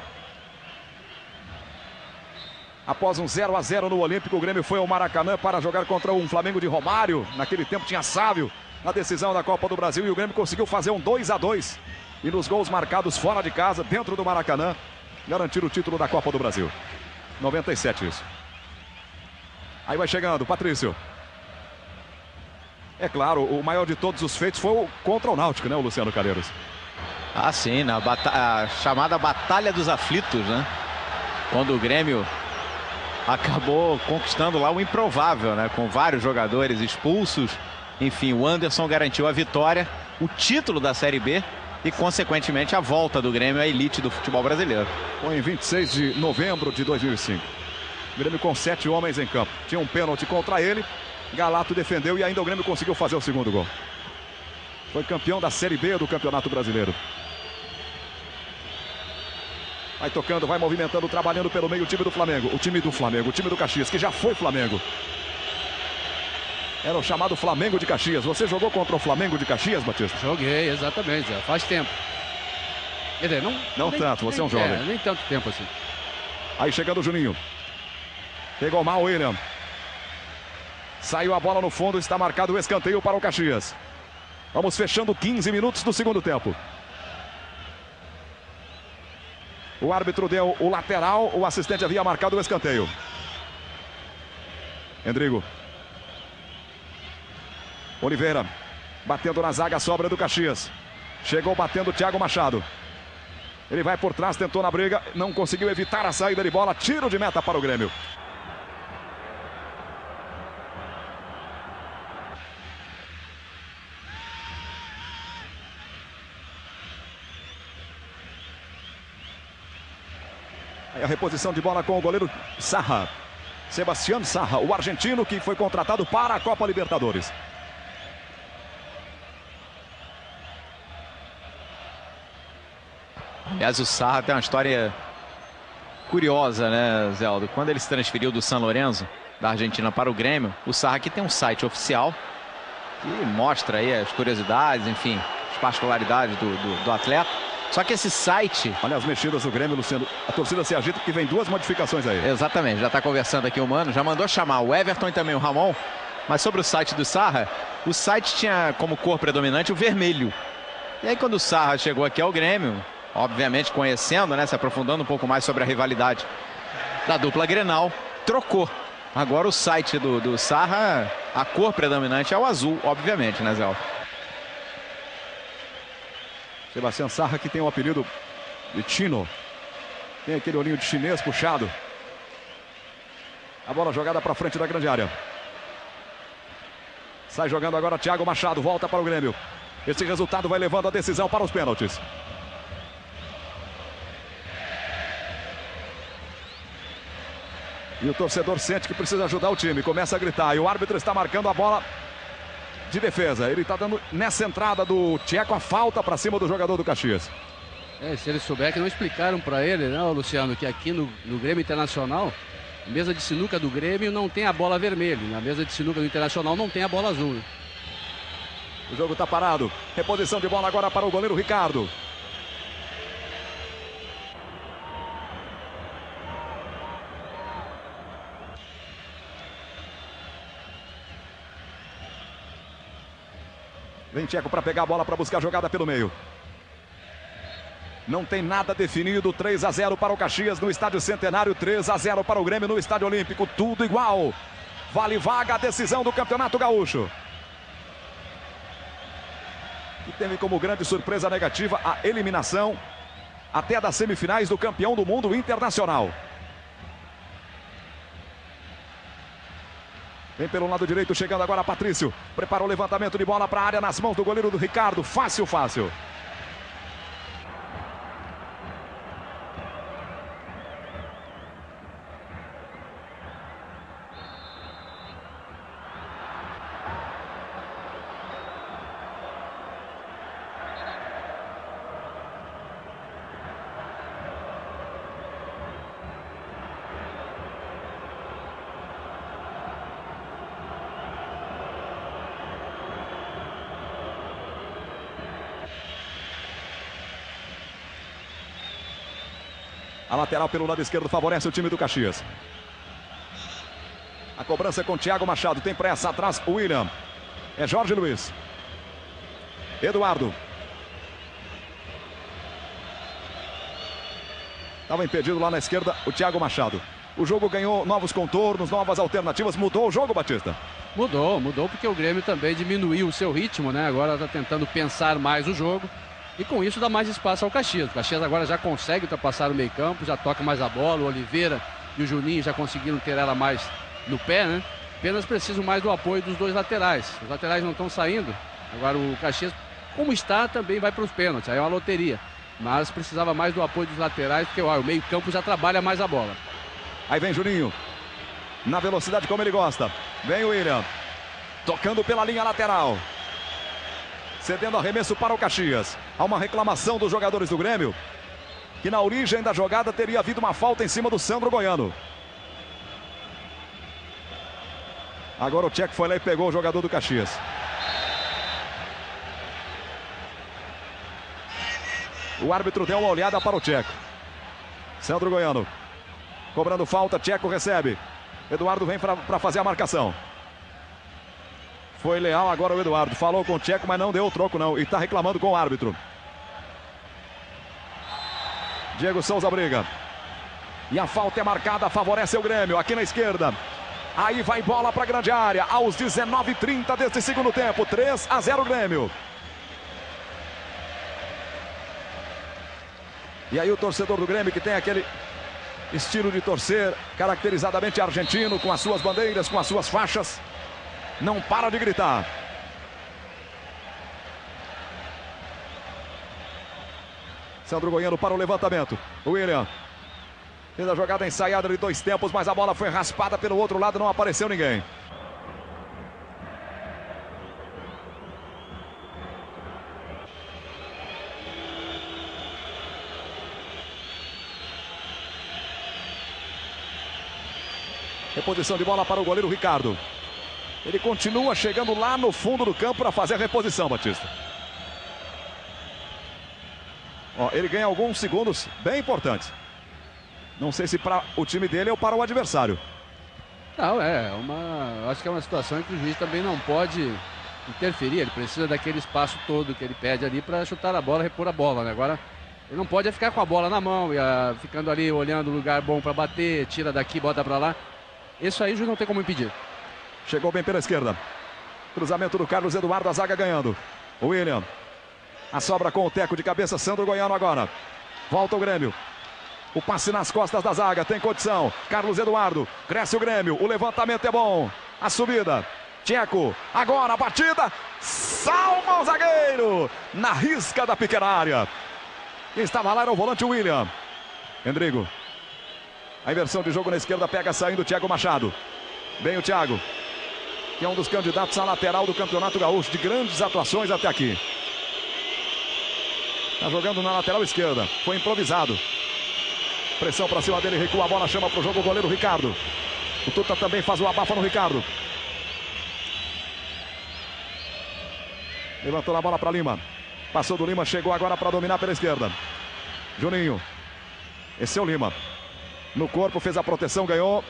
Após um zero a zero no Olímpico, o Grêmio foi ao Maracanã para jogar contra um Flamengo de Romário. Naquele tempo tinha Sávio na decisão da Copa do Brasil e o Grêmio conseguiu fazer um dois a dois. E nos gols marcados fora de casa, dentro do Maracanã, garantir o título da Copa do Brasil. noventa e sete isso. Aí vai chegando, Patrício. É claro, o maior de todos os feitos foi o contra o Náutico, né, o Luciano Calheiros? Ah, sim, na bata a chamada Batalha dos Aflitos, né? Quando o Grêmio acabou conquistando lá o improvável, né? Com vários jogadores expulsos. Enfim, o Anderson garantiu a vitória, o título da Série B e, consequentemente, a volta do Grêmio à elite do futebol brasileiro. Foi em vinte e seis de novembro de dois mil e cinco. O Grêmio com sete homens em campo. Tinha um pênalti contra ele. Galato defendeu e ainda o Grêmio conseguiu fazer o segundo gol. Foi campeão da Série B do Campeonato Brasileiro. Vai tocando, vai movimentando, trabalhando pelo meio o time do Flamengo. O time do Flamengo, o time do Caxias, que já foi Flamengo. Era o chamado Flamengo de Caxias. Você jogou contra o Flamengo de Caxias, Batista? Joguei, exatamente, Zé. Faz tempo. Quer dizer, não, não nem, tanto, você nem, é um jovem. É, nem tanto tempo assim. Aí chegando o Juninho. Pegou mal o William. Saiu a bola no fundo, está marcado o escanteio para o Caxias. Vamos fechando quinze minutos do segundo tempo. O árbitro deu o lateral, o assistente havia marcado o escanteio. Endrigo. Oliveira. Batendo na zaga, sobra do Caxias. Chegou batendo o Thiago Machado. Ele vai por trás, tentou na briga, não conseguiu evitar a saída de bola. Tiro de meta para o Grêmio. Aí a reposição de bola com o goleiro Sarra. Sebastián Sarra, o argentino que foi contratado para a Copa Libertadores. Aliás, o Sarra tem uma história curiosa, né, Zeldo? Quando ele se transferiu do San Lorenzo, da Argentina, para o Grêmio, o Sarra aqui tem um site oficial que mostra aí as curiosidades, enfim, as particularidades do, do, do atleta. Só que esse site... Olha as mexidas do Grêmio, Luciano. A torcida se agita porque vem duas modificações aí. Exatamente, já está conversando aqui o Mano, já mandou chamar o Everton e também o Ramon. Mas sobre o site do Sarra, o site tinha como cor predominante o vermelho. E aí quando o Sarra chegou aqui ao Grêmio, obviamente conhecendo, né, se aprofundando um pouco mais sobre a rivalidade da dupla Grenal, trocou. Agora o site do, do Sarra, a cor predominante é o azul, obviamente, né, Zé? Sebastián Sarra, que tem o apelido de Chino. Tem aquele olhinho de chinês puxado. A bola jogada para frente da grande área. Sai jogando agora Thiago Machado, volta para o Grêmio. Esse resultado vai levando a decisão para os pênaltis. E o torcedor sente que precisa ajudar o time, começa a gritar. E o árbitro está marcando a bola de defesa. Ele está dando nessa entrada do Tcheco a falta para cima do jogador do Caxias. É, se ele souber que não explicaram para ele, né, Luciano, que aqui no, no Grêmio Internacional, mesa de sinuca do Grêmio não tem a bola vermelha. Na mesa de sinuca do Internacional não tem a bola azul. O jogo está parado. Reposição de bola agora para o goleiro Ricardo. Vem Tcheco para pegar a bola, para buscar a jogada pelo meio. Não tem nada definido. três a zero para o Caxias no Estádio Centenário. três a zero para o Grêmio no Estádio Olímpico. Tudo igual. Vale vaga a decisão do Campeonato Gaúcho. E teve como grande surpresa negativa a eliminação até das semifinais do campeão do mundo internacional. Vem pelo lado direito, chegando agora Patrício. Prepara o levantamento de bola para a área nas mãos do goleiro do Ricardo. Fácil, fácil. A lateral pelo lado esquerdo favorece o time do Caxias. A cobrança com Thiago Machado. Tem pressa atrás o William. É Jorge Luiz. Eduardo. Estava impedido lá na esquerda o Thiago Machado. O jogo ganhou novos contornos, novas alternativas. Mudou o jogo, Batista? Mudou, mudou porque o Grêmio também diminuiu o seu ritmo, né? Agora está tentando pensar mais o jogo. E com isso dá mais espaço ao Caxias. O Caxias agora já consegue ultrapassar o meio campo, já toca mais a bola. O Oliveira e o Juninho já conseguiram ter ela mais no pé, né? Apenas precisam mais do apoio dos dois laterais. Os laterais não estão saindo. Agora o Caxias, como está, também vai para os pênaltis. Aí é uma loteria. Mas precisava mais do apoio dos laterais, porque ó, o meio campo já trabalha mais a bola. Aí vem Juninho. Na velocidade como ele gosta. Vem o William. Tocando pela linha lateral. cedendo arremesso para o Caxias. Há uma reclamação dos jogadores do Grêmio, que na origem da jogada teria havido uma falta em cima do Sandro Goiano. Agora o Tcheco foi lá e pegou o jogador do Caxias. O árbitro deu uma olhada para o Tcheco. Sandro Goiano cobrando falta, Tcheco recebe. Eduardo vem para fazer a marcação. Foi leal agora o Eduardo. Falou com o Tcheco, mas não deu o troco não. E está reclamando com o árbitro. Diego Souza briga. E a falta é marcada, favorece o Grêmio. Aqui na esquerda. Aí vai bola para a grande área. Aos dezenove e trinta deste segundo tempo. três a zero Grêmio. E aí o torcedor do Grêmio, que tem aquele estilo de torcer caracterizadamente argentino, com as suas bandeiras, com as suas faixas, não para de gritar. Sandro Goiano para o levantamento. O William fez a jogada ensaiada de dois tempos, mas a bola foi raspada pelo outro lado, não apareceu ninguém. Reposição de bola para o goleiro Ricardo. Ele continua chegando lá no fundo do campo para fazer a reposição, Batista. Ó, ele ganha alguns segundos bem importantes. Não sei se para o time dele ou para o adversário. Não, é uma... acho que é uma situação em que o juiz também não pode interferir. Ele precisa daquele espaço todo que ele pede ali para chutar a bola, repor a bola, né? Agora, ele não pode ficar com a bola na mão e a... ficando ali olhando o lugar bom para bater, tira daqui, bota para lá. Isso aí o juiz não tem como impedir. Chegou bem pela esquerda. Cruzamento do Carlos Eduardo, a zaga ganhando. O William. A sobra com o teco de cabeça, Sandro Goiano agora. Volta o Grêmio. O passe nas costas da zaga, tem condição. Carlos Eduardo, cresce o Grêmio. O levantamento é bom. A subida. Tcheco, agora a batida. Salva o zagueiro. Na risca da pequena área. Quem estava lá era o volante William. Endrigo. A inversão de jogo na esquerda, pega saindo o Thiago Machado. Bem o Thiago, que é um dos candidatos à lateral do Campeonato Gaúcho, de grandes atuações até aqui. Está jogando na lateral esquerda, foi improvisado. Pressão para cima dele, recua a bola, chama para o jogo o goleiro Ricardo. O Tuta também faz o abafa no Ricardo. Levantou a bola para Lima. Passou do Lima, chegou agora para dominar pela esquerda. Juninho. Esse é o Lima. No corpo, fez a proteção, ganhou.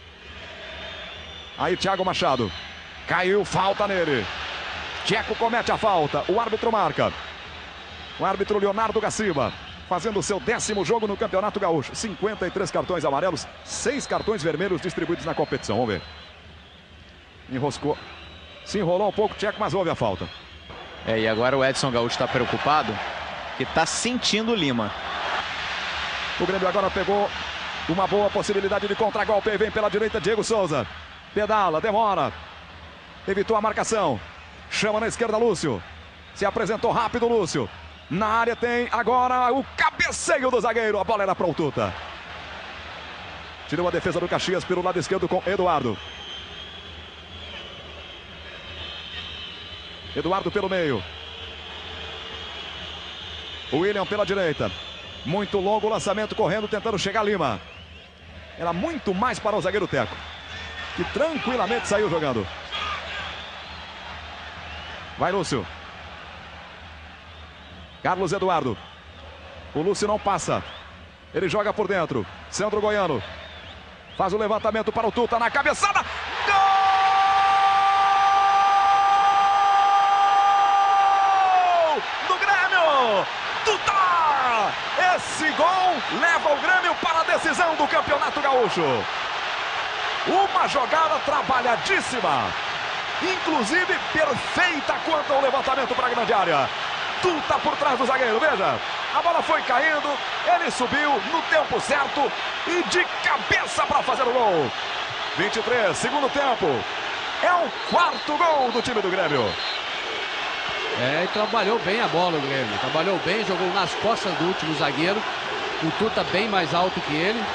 Aí Thiago Machado. Caiu, falta nele. Tcheco comete a falta. O árbitro marca. O árbitro Leonardo Gaciba, fazendo o seu décimo jogo no Campeonato Gaúcho. cinquenta e três cartões amarelos, seis cartões vermelhos distribuídos na competição. Vamos ver. Enroscou. Se enrolou um pouco, Tcheco, mas houve a falta. É, e agora o Edson Gaúcho está preocupado, que está sentindo o Lima. O Grêmio agora pegou uma boa possibilidade de contragolpe. Vem pela direita Diego Souza. Pedala, demora. Evitou a marcação. Chama na esquerda Lúcio. Se apresentou rápido Lúcio. Na área tem agora o cabeceio do zagueiro. A bola era para o Tuta. Tirou a defesa do Caxias pelo lado esquerdo com Eduardo. Eduardo pelo meio. O William pela direita. Muito longo o lançamento, correndo, tentando chegar Lima. Era muito mais para o zagueiro Teco, que tranquilamente saiu jogando. Vai Lúcio. Carlos Eduardo. O Lúcio não passa. Ele joga por dentro. Sandro Goiano. Faz o levantamento para o Tuta na cabeçada. Gol do Grêmio! Tuta! Esse gol leva o Grêmio para a decisão do Campeonato Gaúcho. Uma jogada trabalhadíssima. Inclusive perfeita quanto ao levantamento para a grande área. Tuta por trás do zagueiro, veja. A bola foi caindo, ele subiu no tempo certo e de cabeça para fazer o gol. vinte e três, segundo tempo. É o quarto gol do time do Grêmio. É, e trabalhou bem a bola o Grêmio. Trabalhou bem, jogou nas costas do último zagueiro. O Tuta bem mais alto que ele.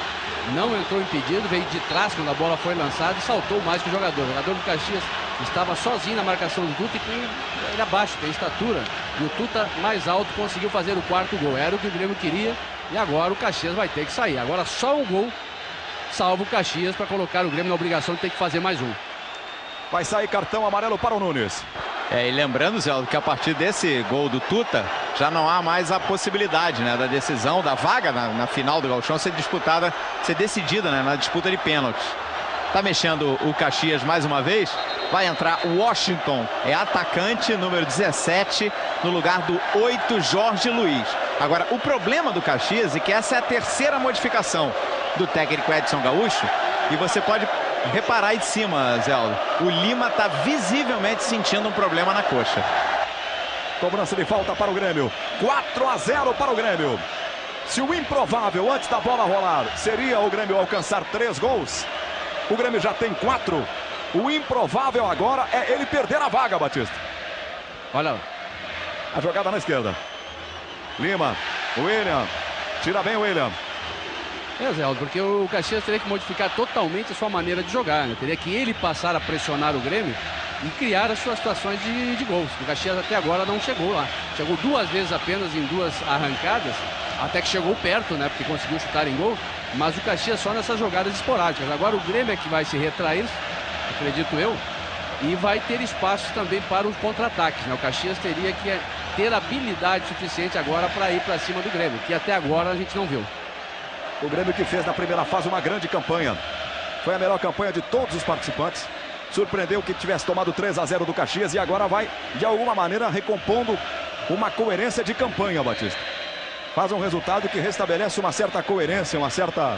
não entrou impedido, veio de trás quando a bola foi lançada e saltou mais que o jogador. O jogador do Caxias estava sozinho na marcação do Tuta e com ele abaixo, tem estatura. E o Tuta mais alto conseguiu fazer o quarto gol. Era o que o Grêmio queria e agora o Caxias vai ter que sair. Agora só um gol salva o Caxias para colocar o Grêmio na obrigação de ter que fazer mais um. Vai sair cartão amarelo para o Nunes. É, e lembrando, Zé, que a partir desse gol do Tuta, já não há mais a possibilidade, né, da decisão, da vaga na, na final do Gauchão ser disputada, ser decidida, né, na disputa de pênaltis. Tá mexendo o Caxias mais uma vez. Vai entrar o Washington, é atacante, número dezessete, no lugar do oito, Jorge Luiz. Agora, o problema do Caxias é que essa é a terceira modificação do técnico Edson Gaúcho, e você pode reparar aí de cima, Zé Aldo, o Lima está visivelmente sentindo um problema na coxa. Cobrança de falta para o Grêmio. quatro a zero para o Grêmio. Se o improvável antes da bola rolar seria o Grêmio alcançar três gols, o Grêmio já tem quatro. O improvável agora é ele perder a vaga, Batista. Olha a jogada na esquerda. Lima, William, tira bem o William. É, Zé Aldo, porque o Caxias teria que modificar totalmente a sua maneira de jogar, né? Teria que ele passar a pressionar o Grêmio e criar as suas situações de, de gols. O Caxias até agora não chegou lá. Chegou duas vezes apenas em duas arrancadas, até que chegou perto, né? Porque conseguiu chutar em gol. Mas o Caxias só nessas jogadas esporádicas. Agora o Grêmio é que vai se retrair, acredito eu, e vai ter espaço também para os contra-ataques, né? O Caxias teria que ter habilidade suficiente agora para ir para cima do Grêmio, que até agora a gente não viu. O Grêmio que fez na primeira fase uma grande campanha. Foi a melhor campanha de todos os participantes. Surpreendeu que tivesse tomado três a zero do Caxias e agora vai, de alguma maneira, recompondo uma coerência de campanha, Batista. Faz um resultado que restabelece uma certa coerência, uma certa...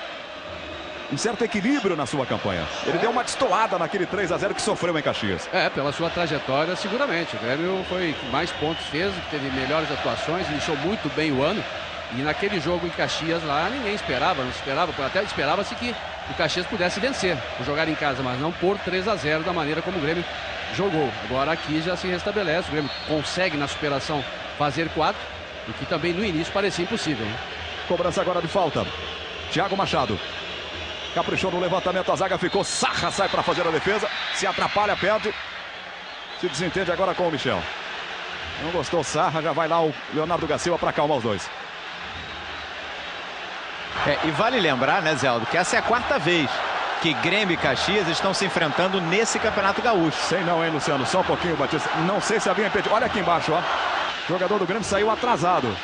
um certo equilíbrio na sua campanha. Ele é. deu uma destoada naquele três a zero que sofreu em Caxias. É, pela sua trajetória, seguramente. O Grêmio foi que mais pontos fez, teve melhores atuações, iniciou muito bem o ano. E naquele jogo em Caxias lá, ninguém esperava, não esperava, até esperava-se que o Caxias pudesse vencer, por jogar em casa, mas não por três a zero da maneira como o Grêmio jogou. Agora aqui já se restabelece, o Grêmio consegue na superação fazer quatro, o que também no início parecia impossível, né? Cobrança agora de falta. Thiago Machado. Caprichou no levantamento, a zaga ficou, Sarra sai para fazer a defesa, se atrapalha, perde. Se desentende agora com o Michel. Não gostou Sarra, já vai lá o Leonardo Gaciba para acalmar os dois. É, e vale lembrar, né, Zé Aldo, que essa é a quarta vez que Grêmio e Caxias estão se enfrentando nesse Campeonato Gaúcho. Sei não, hein, Luciano? Só um pouquinho, Batista. Não sei se havia impedido. Olha aqui embaixo, ó. O jogador do Grêmio saiu atrasado.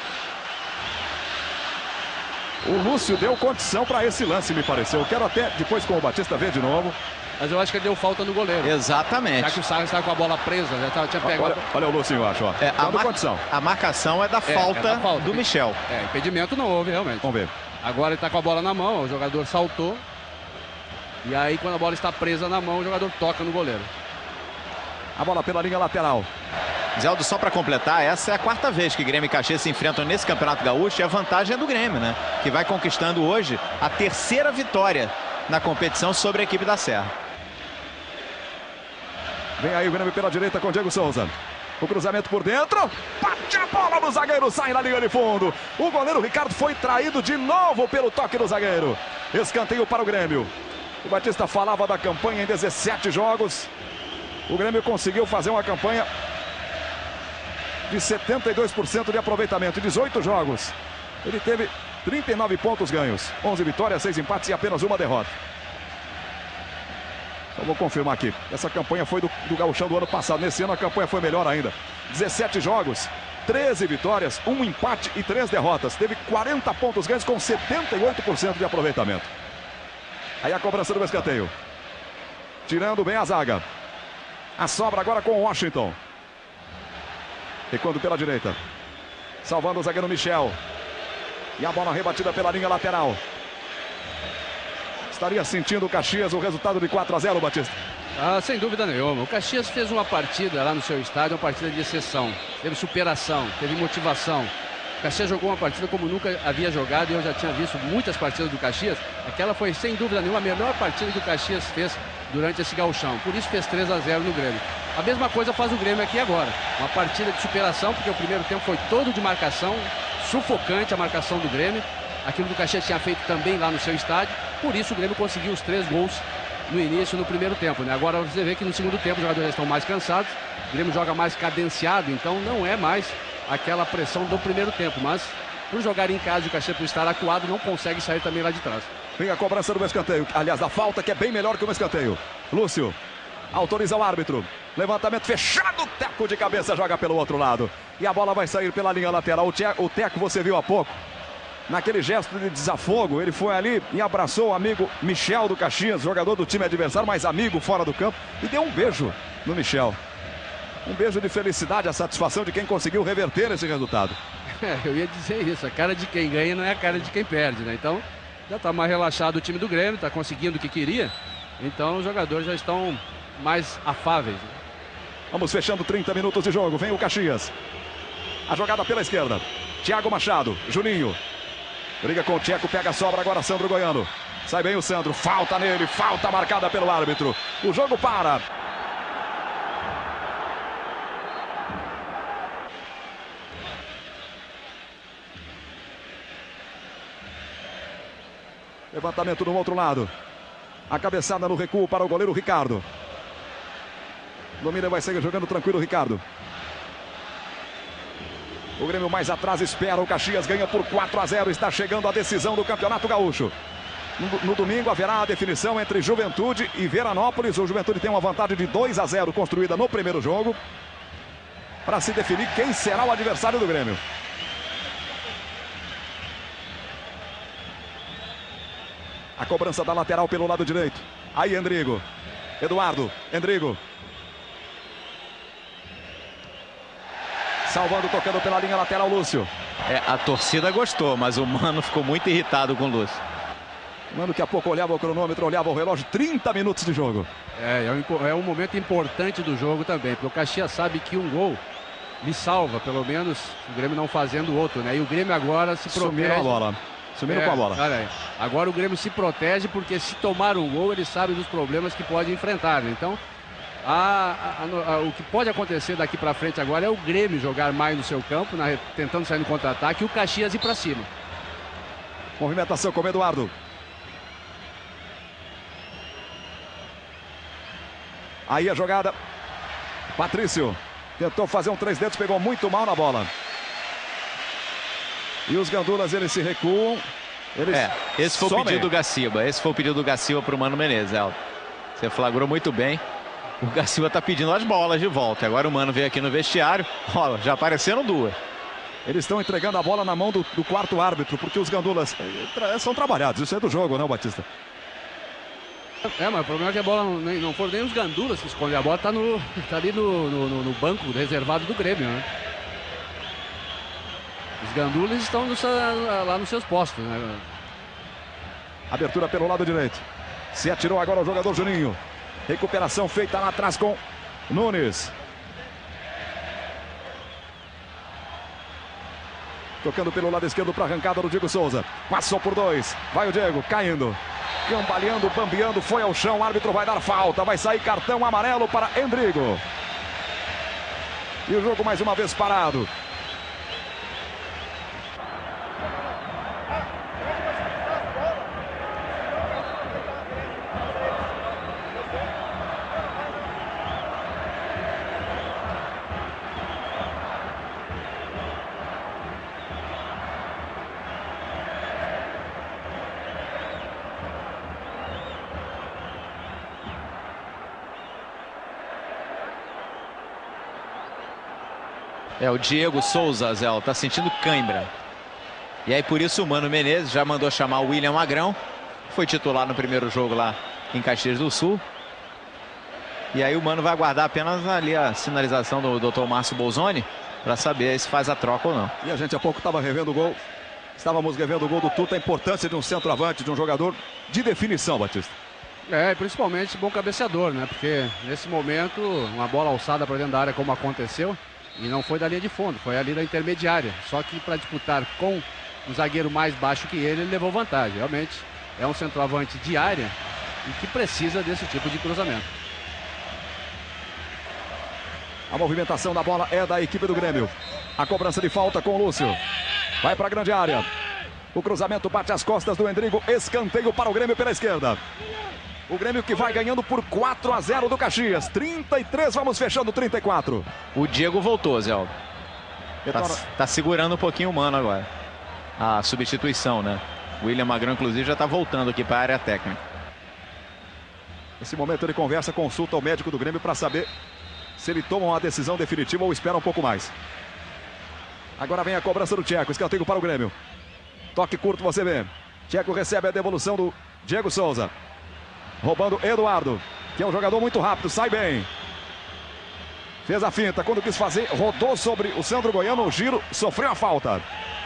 O Lúcio deu condição para esse lance, me pareceu. Eu quero até, depois com o Batista, ver de novo. Mas eu acho que ele deu falta no goleiro. Exatamente. Já que o Sarra estava com a bola presa, já tava, tinha pegado. Olha, olha o Lúcio, eu acho, ó. É, a, mar... condição. a marcação é da, é, falta, é da falta do Michel. É, impedimento não houve, realmente. Vamos ver. Agora ele está com a bola na mão, o jogador saltou. E aí, quando a bola está presa na mão, o jogador toca no goleiro. A bola pela linha lateral. Zé Aldo, só para completar, essa é a quarta vez que Grêmio e Caxias se enfrentam nesse Campeonato Gaúcho e a vantagem é do Grêmio, né? Que vai conquistando hoje a terceira vitória na competição sobre a equipe da Serra. Vem aí o Grêmio pela direita com o Diego Souza. O cruzamento por dentro. Bate a bola no zagueiro, sai na linha de fundo. O goleiro Ricardo foi traído de novo pelo toque do zagueiro. Escanteio para o Grêmio. O Batista falava da campanha em dezessete jogos. O Grêmio conseguiu fazer uma campanha de setenta e dois por cento de aproveitamento em dezoito jogos. Ele teve trinta e nove pontos ganhos, onze vitórias, seis empates e apenas uma derrota. Só vou confirmar aqui. Essa campanha foi do, do Gauchão do ano passado. Nesse ano a campanha foi melhor ainda. dezessete jogos, treze vitórias, um empate e três derrotas. Teve quarenta pontos ganhos com setenta e oito por cento de aproveitamento. Aí a cobrança do escanteio. Tirando bem a zaga. A sobra agora com o Washington. Recuando pela direita. Salvando o zagueiro Michel. E a bola rebatida pela linha lateral. Estaria sentindo o Caxias o resultado de quatro a zero, Batista? Ah, sem dúvida nenhuma. O Caxias fez uma partida lá no seu estádio, uma partida de exceção. Teve superação, teve motivação. O Caxias jogou uma partida como nunca havia jogado e eu já tinha visto muitas partidas do Caxias. Aquela foi, sem dúvida nenhuma, a melhor partida que o Caxias fez durante esse gauchão. Por isso fez três a zero no Grêmio. A mesma coisa faz o Grêmio aqui agora. Uma partida de superação, porque o primeiro tempo foi todo de marcação, sufocante a marcação do Grêmio. aquilo que o Caxias tinha feito também lá no seu estádio. Por isso o Grêmio conseguiu os três gols no início, no primeiro tempo, né? Agora você vê que no segundo tempo os jogadores já estão mais cansados, o Grêmio joga mais cadenciado, então não é mais aquela pressão do primeiro tempo, mas por jogar em casa e o Caxias por estar acuado não consegue sair também lá de trás. Vem a cobrança do escanteio, aliás da falta, que é bem melhor que o escanteio. Lúcio autoriza o árbitro, levantamento fechado, Teco de cabeça joga pelo outro lado e a bola vai sair pela linha lateral. O Teco, o Teco você viu há pouco, naquele gesto de desafogo, ele foi ali e abraçou o amigo Michel do Caxias, jogador do time adversário, mas amigo fora do campo, e deu um beijo no Michel. Um beijo de felicidade, a satisfação de quem conseguiu reverter esse resultado. É, eu ia dizer isso, a cara de quem ganha não é a cara de quem perde, né? Então já está mais relaxado o time do Grêmio, está conseguindo o que queria, então os jogadores já estão mais afáveis. Vamos fechando trinta minutos de jogo, vem o Caxias. A jogada pela esquerda, Thiago Machado, Juninho. Briga com o Tcheco, pega a sobra, agora Sandro Goiano. Sai bem o Sandro, falta nele, falta marcada pelo árbitro. O jogo para. Levantamento do outro lado. A cabeçada no recuo para o goleiro Ricardo. Domina, vai seguir jogando tranquilo o Ricardo. O Grêmio mais atrás espera, o Caxias ganha por quatro a zero, está chegando a decisão do Campeonato Gaúcho. No, no domingo haverá a definição entre Juventude e Veranópolis. O Juventude tem uma vantagem de dois a zero construída no primeiro jogo, para se definir quem será o adversário do Grêmio. A cobrança da lateral pelo lado direito. Aí Endrigo. Eduardo, Endrigo. Salvando, tocando pela linha lateral, Lúcio. É, a torcida gostou, mas o Mano ficou muito irritado com o Lúcio. Mano, daqui a pouco olhava o cronômetro, olhava o relógio, trinta minutos de jogo. É, é um, é um momento importante do jogo também, porque o Caxias sabe que um gol lhe salva, pelo menos o Grêmio não fazendo outro, né? E o Grêmio agora se protege. Sumiram a bola. Sumiram é, com a bola. Olha aí. Agora o Grêmio se protege, porque se tomar um gol, ele sabe dos problemas que pode enfrentar, né? Então, a, a, a, o que pode acontecer daqui para frente agora é o Grêmio jogar mais no seu campo, na, tentando sair no contra-ataque, e o Caxias ir para cima. Movimentação com o Eduardo. Aí a jogada. Patrício tentou fazer um três dedos, pegou muito mal na bola. E os gandulas, eles se recuam. Eles é, esse foi somem. o pedido do Gaciba. Esse foi o pedido do Gaciba para o Mano Menezes, Elton. Você flagrou muito bem. O Gaciba está pedindo as bolas de volta. Agora o Mano veio aqui no vestiário. Ó, já apareceram duas. Eles estão entregando a bola na mão do, do quarto árbitro, porque os gandulas tra são trabalhados. Isso é do jogo, não, Batista? É, mas o problema é que a bola não, não foram nem os gandulas que escondem. A bola está no, tá ali no, no, no banco reservado do Grêmio, né? Os gandulas estão no, lá nos seus postos, né? Abertura pelo lado direito. Se atirou agora o jogador Juninho. Recuperação feita lá atrás com Nunes. Tocando pelo lado esquerdo para a arrancada do Diego Souza. Passou por dois. Vai o Diego, caindo. Cambaleando, bambeando, foi ao chão. O árbitro vai dar falta. Vai sair cartão amarelo para Endrigo. E o jogo mais uma vez parado. É, o Diego Souza, Zé, tá sentindo cãibra. E aí por isso o Mano Menezes já mandou chamar o William Magrão. Foi titular no primeiro jogo lá em Caxias do Sul. E aí o Mano vai aguardar apenas ali a sinalização do doutor Márcio Bolzoni para saber se faz a troca ou não. E a gente há pouco estava revendo o gol. Estávamos revendo o gol do Tuta, a importância de um centroavante, de um jogador de definição, Batista. É, principalmente bom cabeceador, né? Porque nesse momento, uma bola alçada para dentro da área como aconteceu, e não foi da linha de fundo, foi ali da intermediária. Só que para disputar com um zagueiro mais baixo que ele, ele levou vantagem. Realmente é um centroavante de área e que precisa desse tipo de cruzamento. A movimentação da bola é da equipe do Grêmio. A cobrança de falta com o Lúcio. Vai para a grande área. O cruzamento bate as costas do Endrigo. Escanteio para o Grêmio pela esquerda. O Grêmio que vai ganhando por quatro a zero do Caxias. trinta e três, vamos fechando trinta e quatro. O Diego voltou, Zé Aldo. Tá, tá segurando um pouquinho o Mano agora. A substituição, né? O William Magrão, inclusive, já tá voltando aqui para a área técnica. Nesse momento ele conversa, consulta o médico do Grêmio para saber se ele toma uma decisão definitiva ou espera um pouco mais. Agora vem a cobrança do Tcheco. Escanteio para o Grêmio. Toque curto, você vê. Tcheco recebe a devolução do Diego Souza. Roubando Eduardo, que é um jogador muito rápido, sai bem. Fez a finta, quando quis fazer, rodou sobre o Sandro Goiano, o giro, sofreu a falta.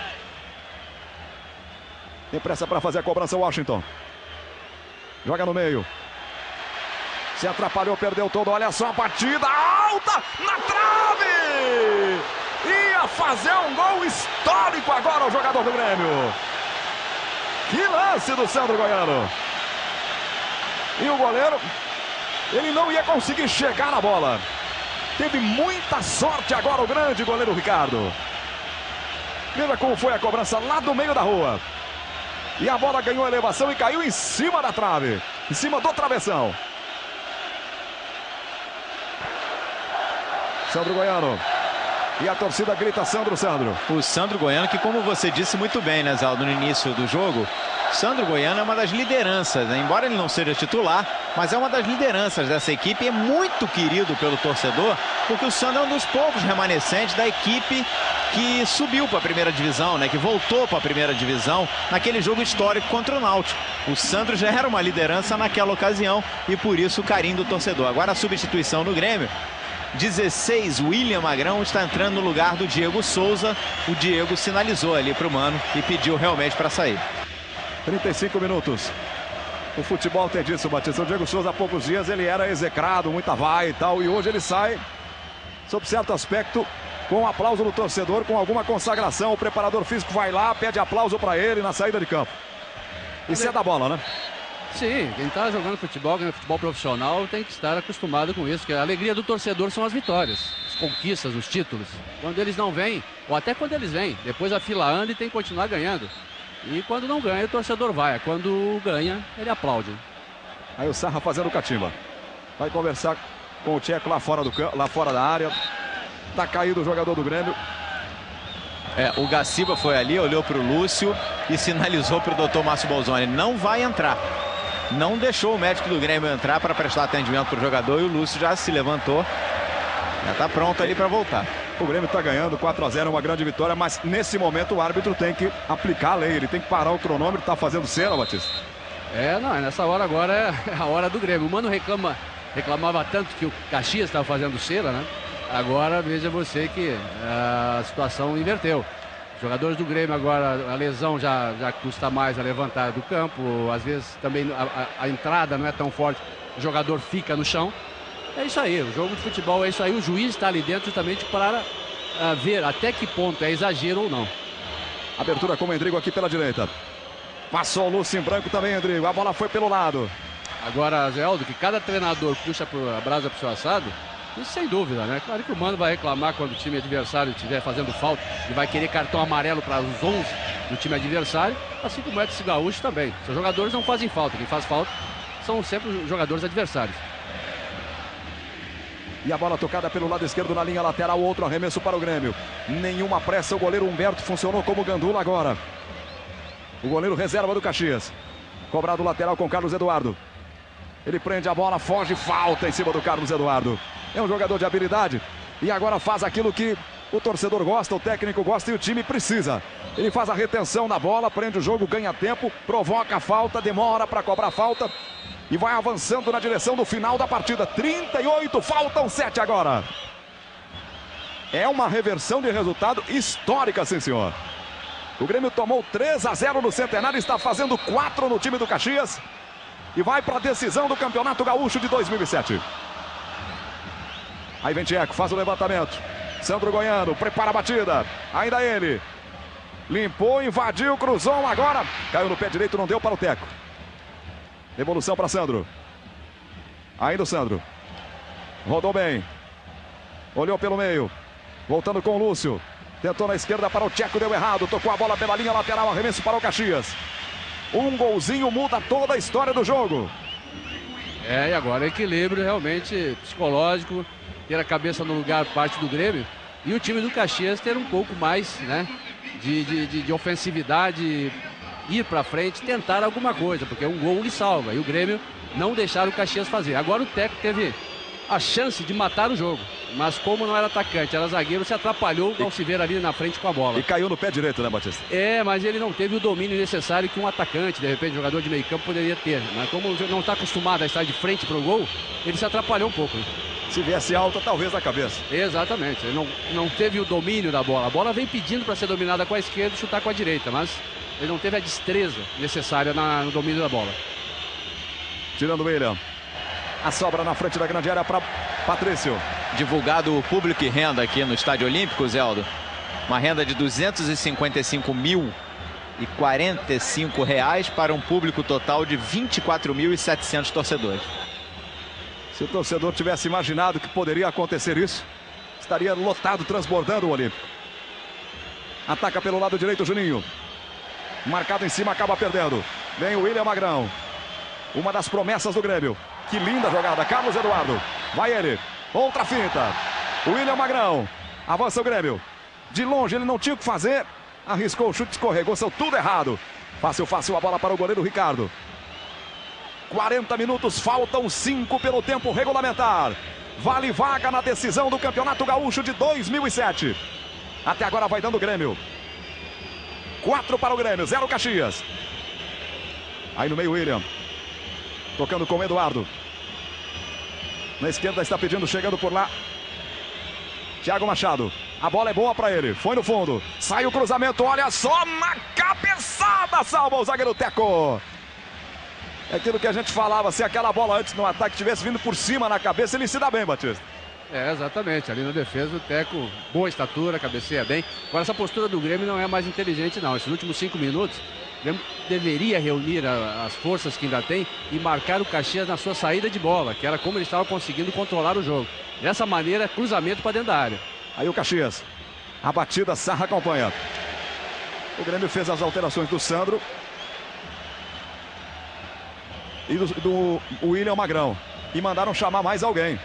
Tem pressa para fazer a cobrança, Washington. Joga no meio. Se atrapalhou, perdeu todo, olha só a batida alta na trave! Ia fazer um gol histórico agora o jogador do Grêmio. Que lance do Sandro Goiano. E o goleiro, ele não ia conseguir chegar na bola. Teve muita sorte agora o grande goleiro Ricardo. Veja como foi a cobrança lá do meio da rua. E a bola ganhou elevação e caiu em cima da trave. Em cima do travessão. Sandro Goiano. E a torcida grita Sandro, Sandro. O Sandro Goiano, que como você disse muito bem, né, Zaldo, no início do jogo, Sandro Goiano é uma das lideranças, né? Embora ele não seja titular, mas é uma das lideranças dessa equipe e é muito querido pelo torcedor, porque o Sandro é um dos poucos remanescentes da equipe que subiu para a primeira divisão, né? Que voltou para a primeira divisão naquele jogo histórico contra o Náutico. O Sandro já era uma liderança naquela ocasião e por isso o carinho do torcedor. Agora a substituição no Grêmio. dezesseis, William Magrão está entrando no lugar do Diego Souza. O Diego sinalizou ali para o Mano e pediu realmente para sair. trinta e cinco minutos. O futebol tem disso, Batista. O Diego Souza há poucos dias ele era execrado, muita vai e tal. E hoje ele sai, sob certo aspecto, com um aplauso do torcedor, com alguma consagração. O preparador físico vai lá, pede aplauso para ele na saída de campo. Isso é da bola, né? Sim, quem está jogando futebol, futebol profissional, tem que estar acostumado com isso, que a alegria do torcedor são as vitórias, as conquistas, os títulos. Quando eles não vêm, ou até quando eles vêm, depois a fila anda e tem que continuar ganhando. E quando não ganha, o torcedor vai. Quando ganha, ele aplaude. Aí o Sarra fazendo catimba. Vai conversar com o Tcheco lá fora, do, lá fora da área. Tá caído o jogador do Grêmio. É, o Gaciba foi ali, olhou para o Lúcio e sinalizou para o doutor Márcio Bolzoni. Não vai entrar. Não deixou o médico do Grêmio entrar para prestar atendimento para o jogador e o Lúcio já se levantou. Já está pronto ali para voltar. O Grêmio está ganhando quatro a zero, uma grande vitória, mas nesse momento o árbitro tem que aplicar a lei. Ele tem que parar o cronômetro, está fazendo cera, Batista. É, não, nessa hora agora é a hora do Grêmio. O Mano reclama, reclamava tanto que o Caxias estava fazendo cera, né? Agora veja você que a situação inverteu. Os jogadores do Grêmio agora, a lesão já, já custa mais a levantar do campo. Às vezes também a, a, a entrada não é tão forte, o jogador fica no chão. É isso aí, o jogo de futebol é isso aí. O juiz está ali dentro justamente para uh, ver até que ponto é exagero ou não. Abertura com o Endrigo aqui pela direita. Passou o Lúcio em branco também, Endrigo. A bola foi pelo lado. Agora, Zé Aldo, que cada treinador puxa a brasa para o seu assado, isso sem dúvida, né? Claro que o Mano vai reclamar quando o time adversário estiver fazendo falta e vai querer cartão amarelo para os onze do time adversário, assim como o Edson Gaúcho também. Seus jogadores não fazem falta, quem faz falta são sempre os jogadores adversários. E a bola tocada pelo lado esquerdo na linha lateral, outro arremesso para o Grêmio. Nenhuma pressa, o goleiro Humberto funcionou como gandula agora. O goleiro reserva do Caxias. Cobrado lateral com Carlos Eduardo. Ele prende a bola, foge, falta em cima do Carlos Eduardo. É um jogador de habilidade e agora faz aquilo que o torcedor gosta, o técnico gosta e o time precisa. Ele faz a retenção na bola, prende o jogo, ganha tempo, provoca a falta, demora para cobrar a falta e vai avançando na direção do final da partida. trinta e oito, faltam sete agora. É uma reversão de resultado histórica, sim senhor. O Grêmio tomou três a zero no Centenário, está fazendo quatro no time do Caxias e vai para a decisão do Campeonato Gaúcho de dois mil e sete. Aí vem Tcheco, faz o levantamento. Sandro Goiano, prepara a batida. Ainda ele. Limpou, invadiu, cruzou agora. Caiu no pé direito, não deu para o Teco. Devolução para Sandro. Ainda o Sandro. Rodou bem. Olhou pelo meio. Voltando com o Lúcio. Tentou na esquerda para o Tcheco, deu errado. Tocou a bola pela linha lateral, arremesso para o Caxias. Um golzinho muda toda a história do jogo. É, e agora equilíbrio realmente psicológico, ter a cabeça no lugar, parte do Grêmio. E o time do Caxias ter um pouco mais, né, de, de, de, de ofensividade, ir para frente, tentar alguma coisa, porque um gol lhe salva. E o Grêmio não deixar o Caxias fazer. Agora o Teco teve a chance de matar o jogo, mas como não era atacante, era zagueiro, se atrapalhou ao se ver ali na frente com a bola. E caiu no pé direito, né, Batista? É, mas ele não teve o domínio necessário que um atacante, de repente, jogador de meio campo poderia ter. Mas como não está acostumado a estar de frente para o gol, ele se atrapalhou um pouco. Né? Se viesse alta, talvez na cabeça. Exatamente, ele não, não teve o domínio da bola. A bola vem pedindo para ser dominada com a esquerda e chutar com a direita, mas ele não teve a destreza necessária na, no domínio da bola. Tirando o William. A sobra na frente da grande área para Patrício. Divulgado o público e renda aqui no Estádio Olímpico, Zeldo. Uma renda de duzentos e cinquenta e cinco mil e quarenta e cinco reais para um público total de vinte e quatro mil e setecentos torcedores. Se o torcedor tivesse imaginado que poderia acontecer isso, estaria lotado, transbordando o Olímpico. Ataca pelo lado direito o Juninho. Marcado em cima, acaba perdendo. Vem o William Magrão. Uma das promessas do Grêmio. Que linda jogada, Carlos Eduardo. Vai ele, outra finta. William Magrão, avança o Grêmio. De longe ele não tinha o que fazer. Arriscou o chute, escorregou, saiu tudo errado. Fácil, fácil a bola para o goleiro Ricardo. quarenta minutos, faltam cinco pelo tempo regulamentar. Vale vaga na decisão do Campeonato Gaúcho de dois mil e sete. Até agora vai dando o Grêmio. quatro para o Grêmio, zero Caxias. Aí no meio William. Tocando com o Eduardo. Na esquerda está pedindo, chegando por lá. Thiago Machado. A bola é boa para ele. Foi no fundo. Sai o cruzamento. Olha só na cabeçada. Salva o zagueiro Teco. É aquilo que a gente falava. Se aquela bola antes no ataque tivesse vindo por cima na cabeça, ele se dá bem, Batista. É, exatamente. Ali na defesa o Teco, boa estatura, cabeceia bem. Agora essa postura do Grêmio não é mais inteligente não. Esses últimos cinco minutos, o Grêmio deveria reunir a, as forças que ainda tem e marcar o Caxias na sua saída de bola, que era como ele estava conseguindo controlar o jogo. Dessa maneira, cruzamento para dentro da área. Aí o Caxias. A batida, Sarra acompanha. O Grêmio fez as alterações do Sandro e do, do William Magrão. E mandaram chamar mais alguém.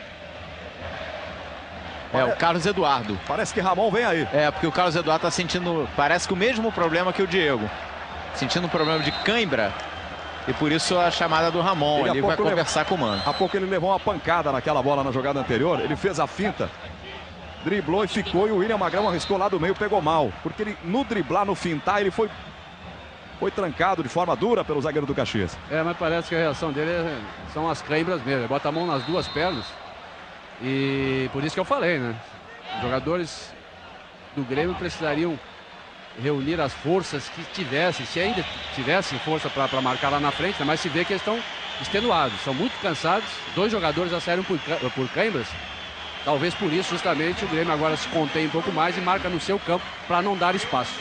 É, o Carlos Eduardo. Parece que Ramon vem aí. É, porque o Carlos Eduardo está sentindo, parece que o mesmo problema que o Diego. Sentindo um problema de cãibra. E por isso a chamada do Ramon. Ele, ele vai conversar levou, com o Mano. Há pouco ele levou uma pancada naquela bola na jogada anterior. Ele fez a finta. Driblou e ficou. E o William Magrão arriscou lá do meio, pegou mal. Porque ele, no driblar, no fintar, ele foi... Foi trancado de forma dura pelo zagueiro do Caxias. É, mas parece que a reação dele é, são as cãibras mesmo. Ele bota a mão nas duas pernas. E por isso que eu falei, né? Os jogadores do Grêmio precisariam reunir as forças que tivessem, se ainda tivessem força para marcar lá na frente, né? Mas se vê que eles estão extenuados, são muito cansados. Dois jogadores já saíram por, por cãibras. Talvez por isso, justamente, o Grêmio agora se contém um pouco mais e marca no seu campo para não dar espaço.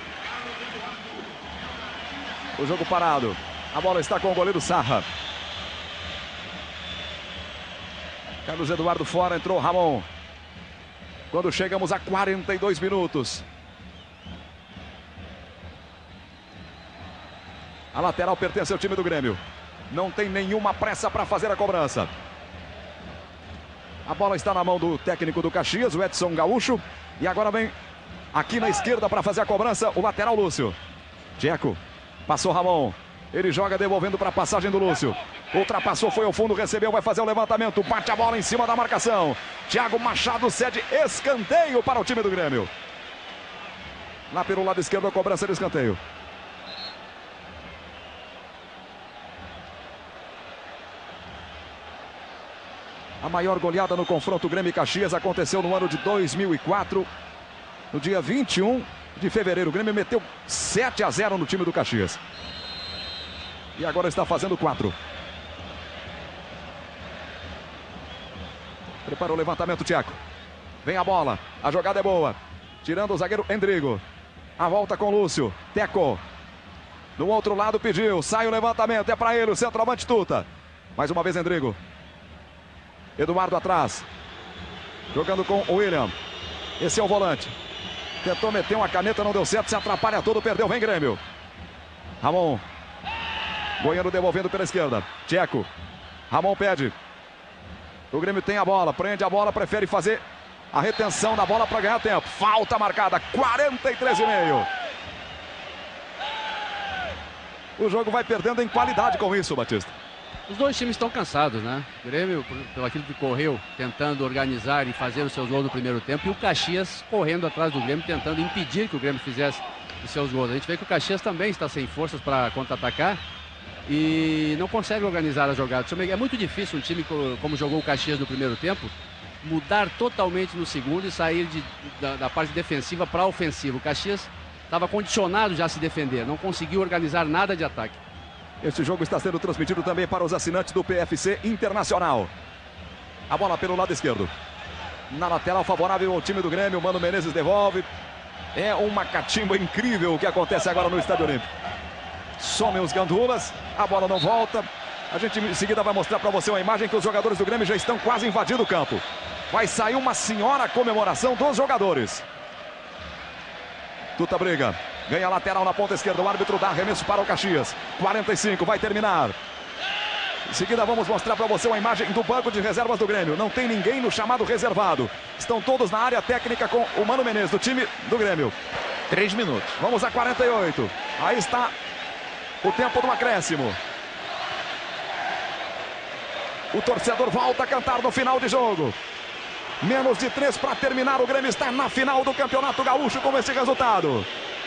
O jogo parado. A bola está com o goleiro Sarra. Carlos Eduardo fora, entrou Ramon. Quando chegamos a quarenta e dois minutos. A lateral pertence ao time do Grêmio. Não tem nenhuma pressa para fazer a cobrança. A bola está na mão do técnico do Caxias, o Edson Gaúcho. E agora vem aqui na esquerda para fazer a cobrança o lateral Lúcio. Tcheco. Passou Ramon. Ele joga devolvendo para a passagem do Lúcio. Ultrapassou, foi ao fundo, recebeu, vai fazer o levantamento. Bate a bola em cima da marcação. Thiago Machado cede escanteio para o time do Grêmio. Lá pelo lado esquerdo a cobrança de escanteio. A maior goleada no confronto Grêmio e Caxias aconteceu no ano de dois mil e quatro. No dia vinte e um de fevereiro, o Grêmio meteu sete a zero no time do Caxias. E agora está fazendo quatro. Preparou o levantamento, Tcheco. Vem a bola. A jogada é boa. Tirando o zagueiro Endrigo. A volta com Lúcio. Teco. Do outro lado pediu. Sai o levantamento. É para ele, o centroavante Tuta. Mais uma vez Endrigo. Eduardo atrás. Jogando com o William. Esse é o volante. Tentou meter uma caneta, não deu certo, se atrapalha todo, perdeu, vem Grêmio. Ramon. Goiano devolvendo pela esquerda. Tcheco. Ramon pede. O Grêmio tem a bola, prende a bola, prefere fazer a retenção da bola para ganhar tempo. Falta marcada, quarenta e três e meio. O jogo vai perdendo em qualidade com isso, Batista. Os dois times estão cansados, né? O Grêmio, pelo aquilo que correu, tentando organizar e fazer os seus gols no primeiro tempo, e o Caxias correndo atrás do Grêmio, tentando impedir que o Grêmio fizesse os seus gols. A gente vê que o Caxias também está sem forças para contra-atacar e não consegue organizar as jogadas. É muito difícil um time como jogou o Caxias no primeiro tempo mudar totalmente no segundo e sair de, da, da parte defensiva para a ofensiva. O Caxias estava condicionado já a se defender, não conseguiu organizar nada de ataque. Este jogo está sendo transmitido também para os assinantes do P F C Internacional. A bola pelo lado esquerdo. Na lateral favorável ao time do Grêmio, Mano Menezes devolve. É uma catimba incrível o que acontece agora no Estádio Olímpico. Somem os gandulas, a bola não volta. A gente em seguida vai mostrar para você uma imagem que os jogadores do Grêmio já estão quase invadindo o campo. Vai sair uma senhora comemoração dos jogadores. Tuta briga. Ganha lateral na ponta esquerda. O árbitro dá arremesso para o Caxias. quarenta e cinco, vai terminar. Em seguida vamos mostrar para você uma imagem do banco de reservas do Grêmio. Não tem ninguém no chamado reservado. Estão todos na área técnica com o Mano Menezes, do time do Grêmio. Três minutos. Vamos a quarenta e oito. Aí está o tempo do acréscimo. O torcedor volta a cantar no final de jogo. Menos de três para terminar. O Grêmio está na final do Campeonato Gaúcho com esse resultado.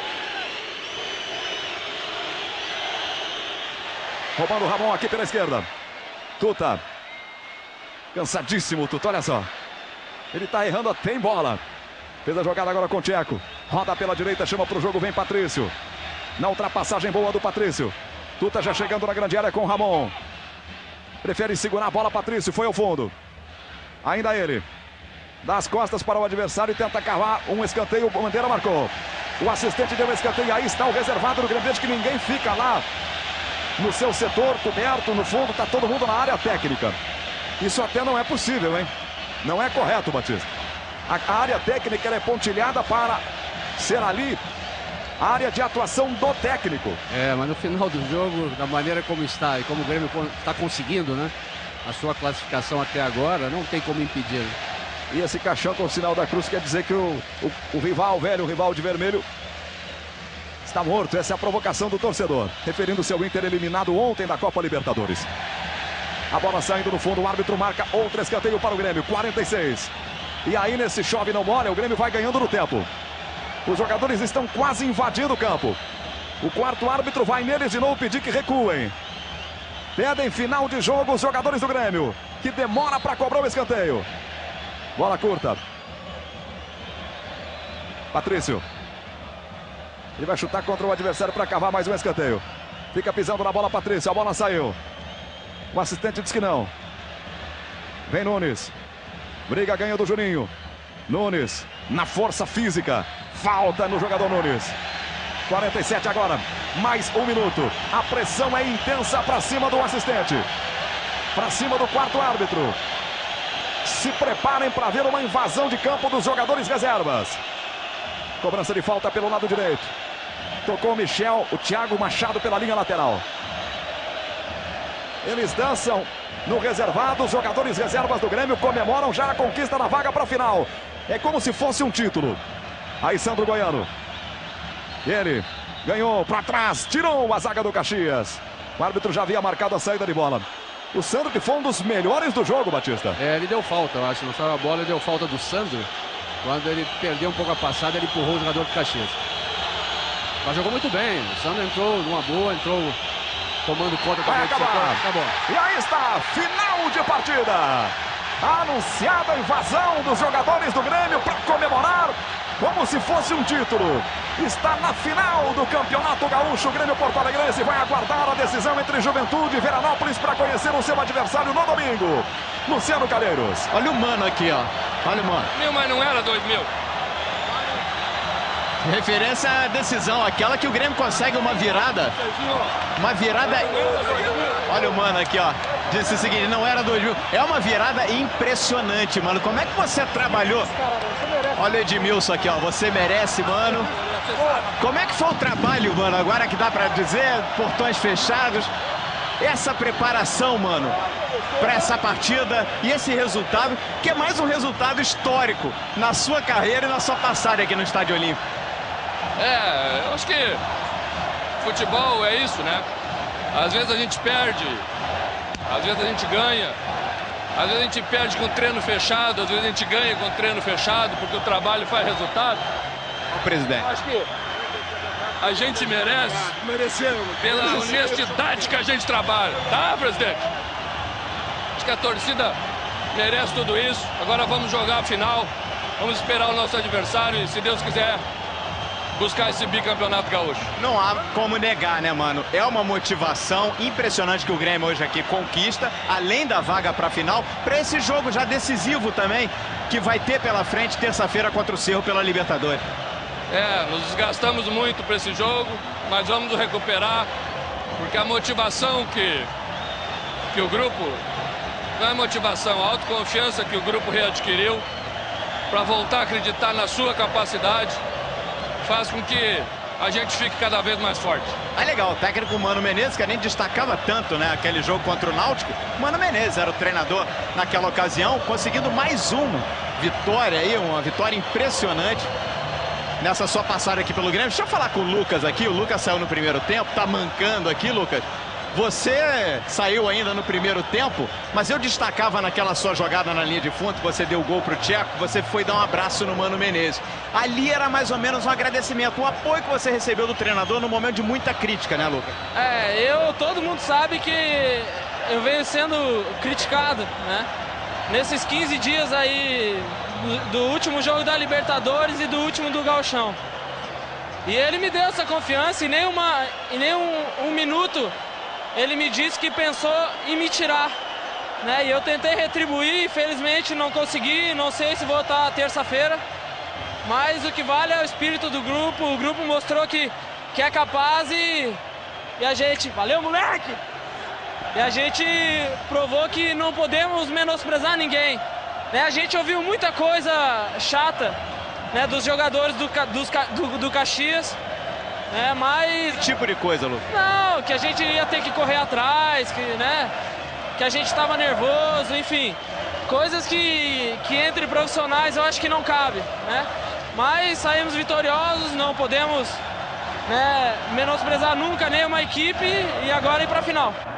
Roubando o Ramon aqui pela esquerda. Tuta. Cansadíssimo, Tuta, olha só. Ele está errando até em bola. Fez a jogada agora com o Tcheco. Roda pela direita, chama para o jogo, vem Patrício. Na ultrapassagem boa do Patrício. Tuta já chegando na grande área com o Ramon. Prefere segurar a bola, Patrício, foi ao fundo. Ainda ele. Dá as costas para o adversário e tenta cavar um escanteio. O Bandeira marcou. O assistente deu um escanteio. Aí está o reservado do Grêmio, que ninguém fica lá no seu setor, coberto, no fundo, está todo mundo na área técnica. Isso até não é possível, hein? Não é correto, Batista. A área técnica ela é pontilhada para ser ali a área de atuação do técnico. É, mas no final do jogo, da maneira como está e como o Grêmio está conseguindo, né? A sua classificação até agora, não tem como impedir. E esse caixão com o sinal da cruz quer dizer que o, o, o rival velho, o rival de vermelho, está morto. Essa é a provocação do torcedor, referindo-se ao Inter eliminado ontem da Copa Libertadores. A bola saindo no fundo, o árbitro marca outro escanteio para o Grêmio, quarenta e seis. E aí nesse chove não molha, o Grêmio vai ganhando no tempo. Os jogadores estão quase invadindo o campo. O quarto árbitro vai neles de novo pedir que recuem. Pedem final de jogo os jogadores do Grêmio, que demora para cobrar o escanteio. Bola curta. Patrício. Ele vai chutar contra o adversário para cavar mais um escanteio. Fica pisando na bola, Patrício. A bola saiu. O assistente diz que não. Vem Nunes. Briga, ganha do Juninho. Nunes, na força física. Falta no jogador Nunes. quarenta e sete agora. Mais um minuto. A pressão é intensa para cima do assistente. Para cima do quarto árbitro. Se preparem para ver uma invasão de campo dos jogadores reservas. Cobrança de falta pelo lado direito. Tocou o Michel, o Thiago Machado pela linha lateral. Eles dançam no reservado. Os jogadores reservas do Grêmio comemoram já a conquista da vaga para a final. É como se fosse um título. Aí Sandro Goiano. Ele ganhou para trás, tirou a zaga do Caxias. O árbitro já havia marcado a saída de bola. O Sandro que foi um dos melhores do jogo, Batista. É, ele deu falta, eu acho. Não saiu a bola, ele deu falta do Sandro. Quando ele perdeu um pouco a passada, ele empurrou o jogador do Caxias. Mas jogou muito bem. O Sandro entrou numa boa, entrou tomando conta também. Vai acabar. Acabou. E aí está, final de partida. Anunciada a invasão dos jogadores do Grêmio para comemorar como se fosse um título. Está na final do Campeonato Gaúcho. O Grêmio Porto Alegrense vai aguardar a decisão entre Juventude e Veranópolis para conhecer o seu adversário no domingo. Luciano Calheiros. Olha o Mano aqui, ó. Olha o Mano. Mil, mas não era dois mil. Referência à decisão, aquela que o Grêmio consegue uma virada. Uma virada. Olha o Mano aqui, ó. disse o seguinte, não era dois mil. É uma virada impressionante, mano. Como é que você trabalhou? Olha o Edmilson aqui, ó. Você merece, mano. Como é que foi o trabalho, mano? Agora que dá pra dizer, portões fechados. Essa preparação, mano, para essa partida e esse resultado, que é mais um resultado histórico na sua carreira e na sua passagem aqui no Estádio Olímpico. É, eu acho que futebol é isso, né? Às vezes a gente perde, às vezes a gente ganha, às vezes a gente perde com treino fechado, às vezes a gente ganha com treino fechado, porque o trabalho faz resultado. O presidente. Acho que a gente merece, pela honestidade que a gente trabalha, tá, presidente? Acho que a torcida merece tudo isso. Agora vamos jogar a final, vamos esperar o nosso adversário e, se Deus quiser, buscar esse bicampeonato gaúcho. Não há como negar, né, mano? É uma motivação impressionante que o Grêmio hoje aqui conquista, além da vaga para a final, para esse jogo já decisivo também, que vai ter pela frente terça-feira contra o Cerro pela Libertadores. É, nos desgastamos muito para esse jogo, mas vamos recuperar, porque a motivação que, que o grupo, não é motivação, a autoconfiança que o grupo readquiriu para voltar a acreditar na sua capacidade, faz com que a gente fique cada vez mais forte. Ah, legal, o técnico Mano Menezes, que a gente destacava tanto, né, aquele jogo contra o Náutico. Mano Menezes era o treinador naquela ocasião, conseguindo mais uma vitória aí, uma vitória impressionante nessa sua passagem aqui pelo Grêmio. Deixa eu falar com o Lucas aqui, o Lucas saiu no primeiro tempo, tá mancando aqui, Lucas. Você saiu ainda no primeiro tempo, mas eu destacava naquela sua jogada na linha de fundo, você deu o gol pro Tcheco, você foi dar um abraço no Mano Menezes. Ali era mais ou menos um agradecimento, um apoio que você recebeu do treinador no momento de muita crítica, né, Lucas? É, eu, todo mundo sabe que eu venho sendo criticado, né? Nesses quinze dias aí do, do último jogo da Libertadores e do último do Gauchão. E ele me deu essa confiança e nem, uma, e nem um, um minuto ele me disse que pensou em me tirar, né? E eu tentei retribuir, infelizmente não consegui, não sei se vou estar terça-feira, mas o que vale é o espírito do grupo, o grupo mostrou que, que é capaz e, e a gente, valeu moleque! E a gente provou que não podemos menosprezar ninguém, né? A gente ouviu muita coisa chata, né, dos jogadores do, dos, do, do Caxias, é, mas... Que tipo de coisa, Lucas? Não, que a gente ia ter que correr atrás, que, né, que a gente estava nervoso, enfim. Coisas que, que entre profissionais eu acho que não cabe, né? Mas saímos vitoriosos, não podemos, né, menosprezar nunca nenhuma equipe e agora ir para a final.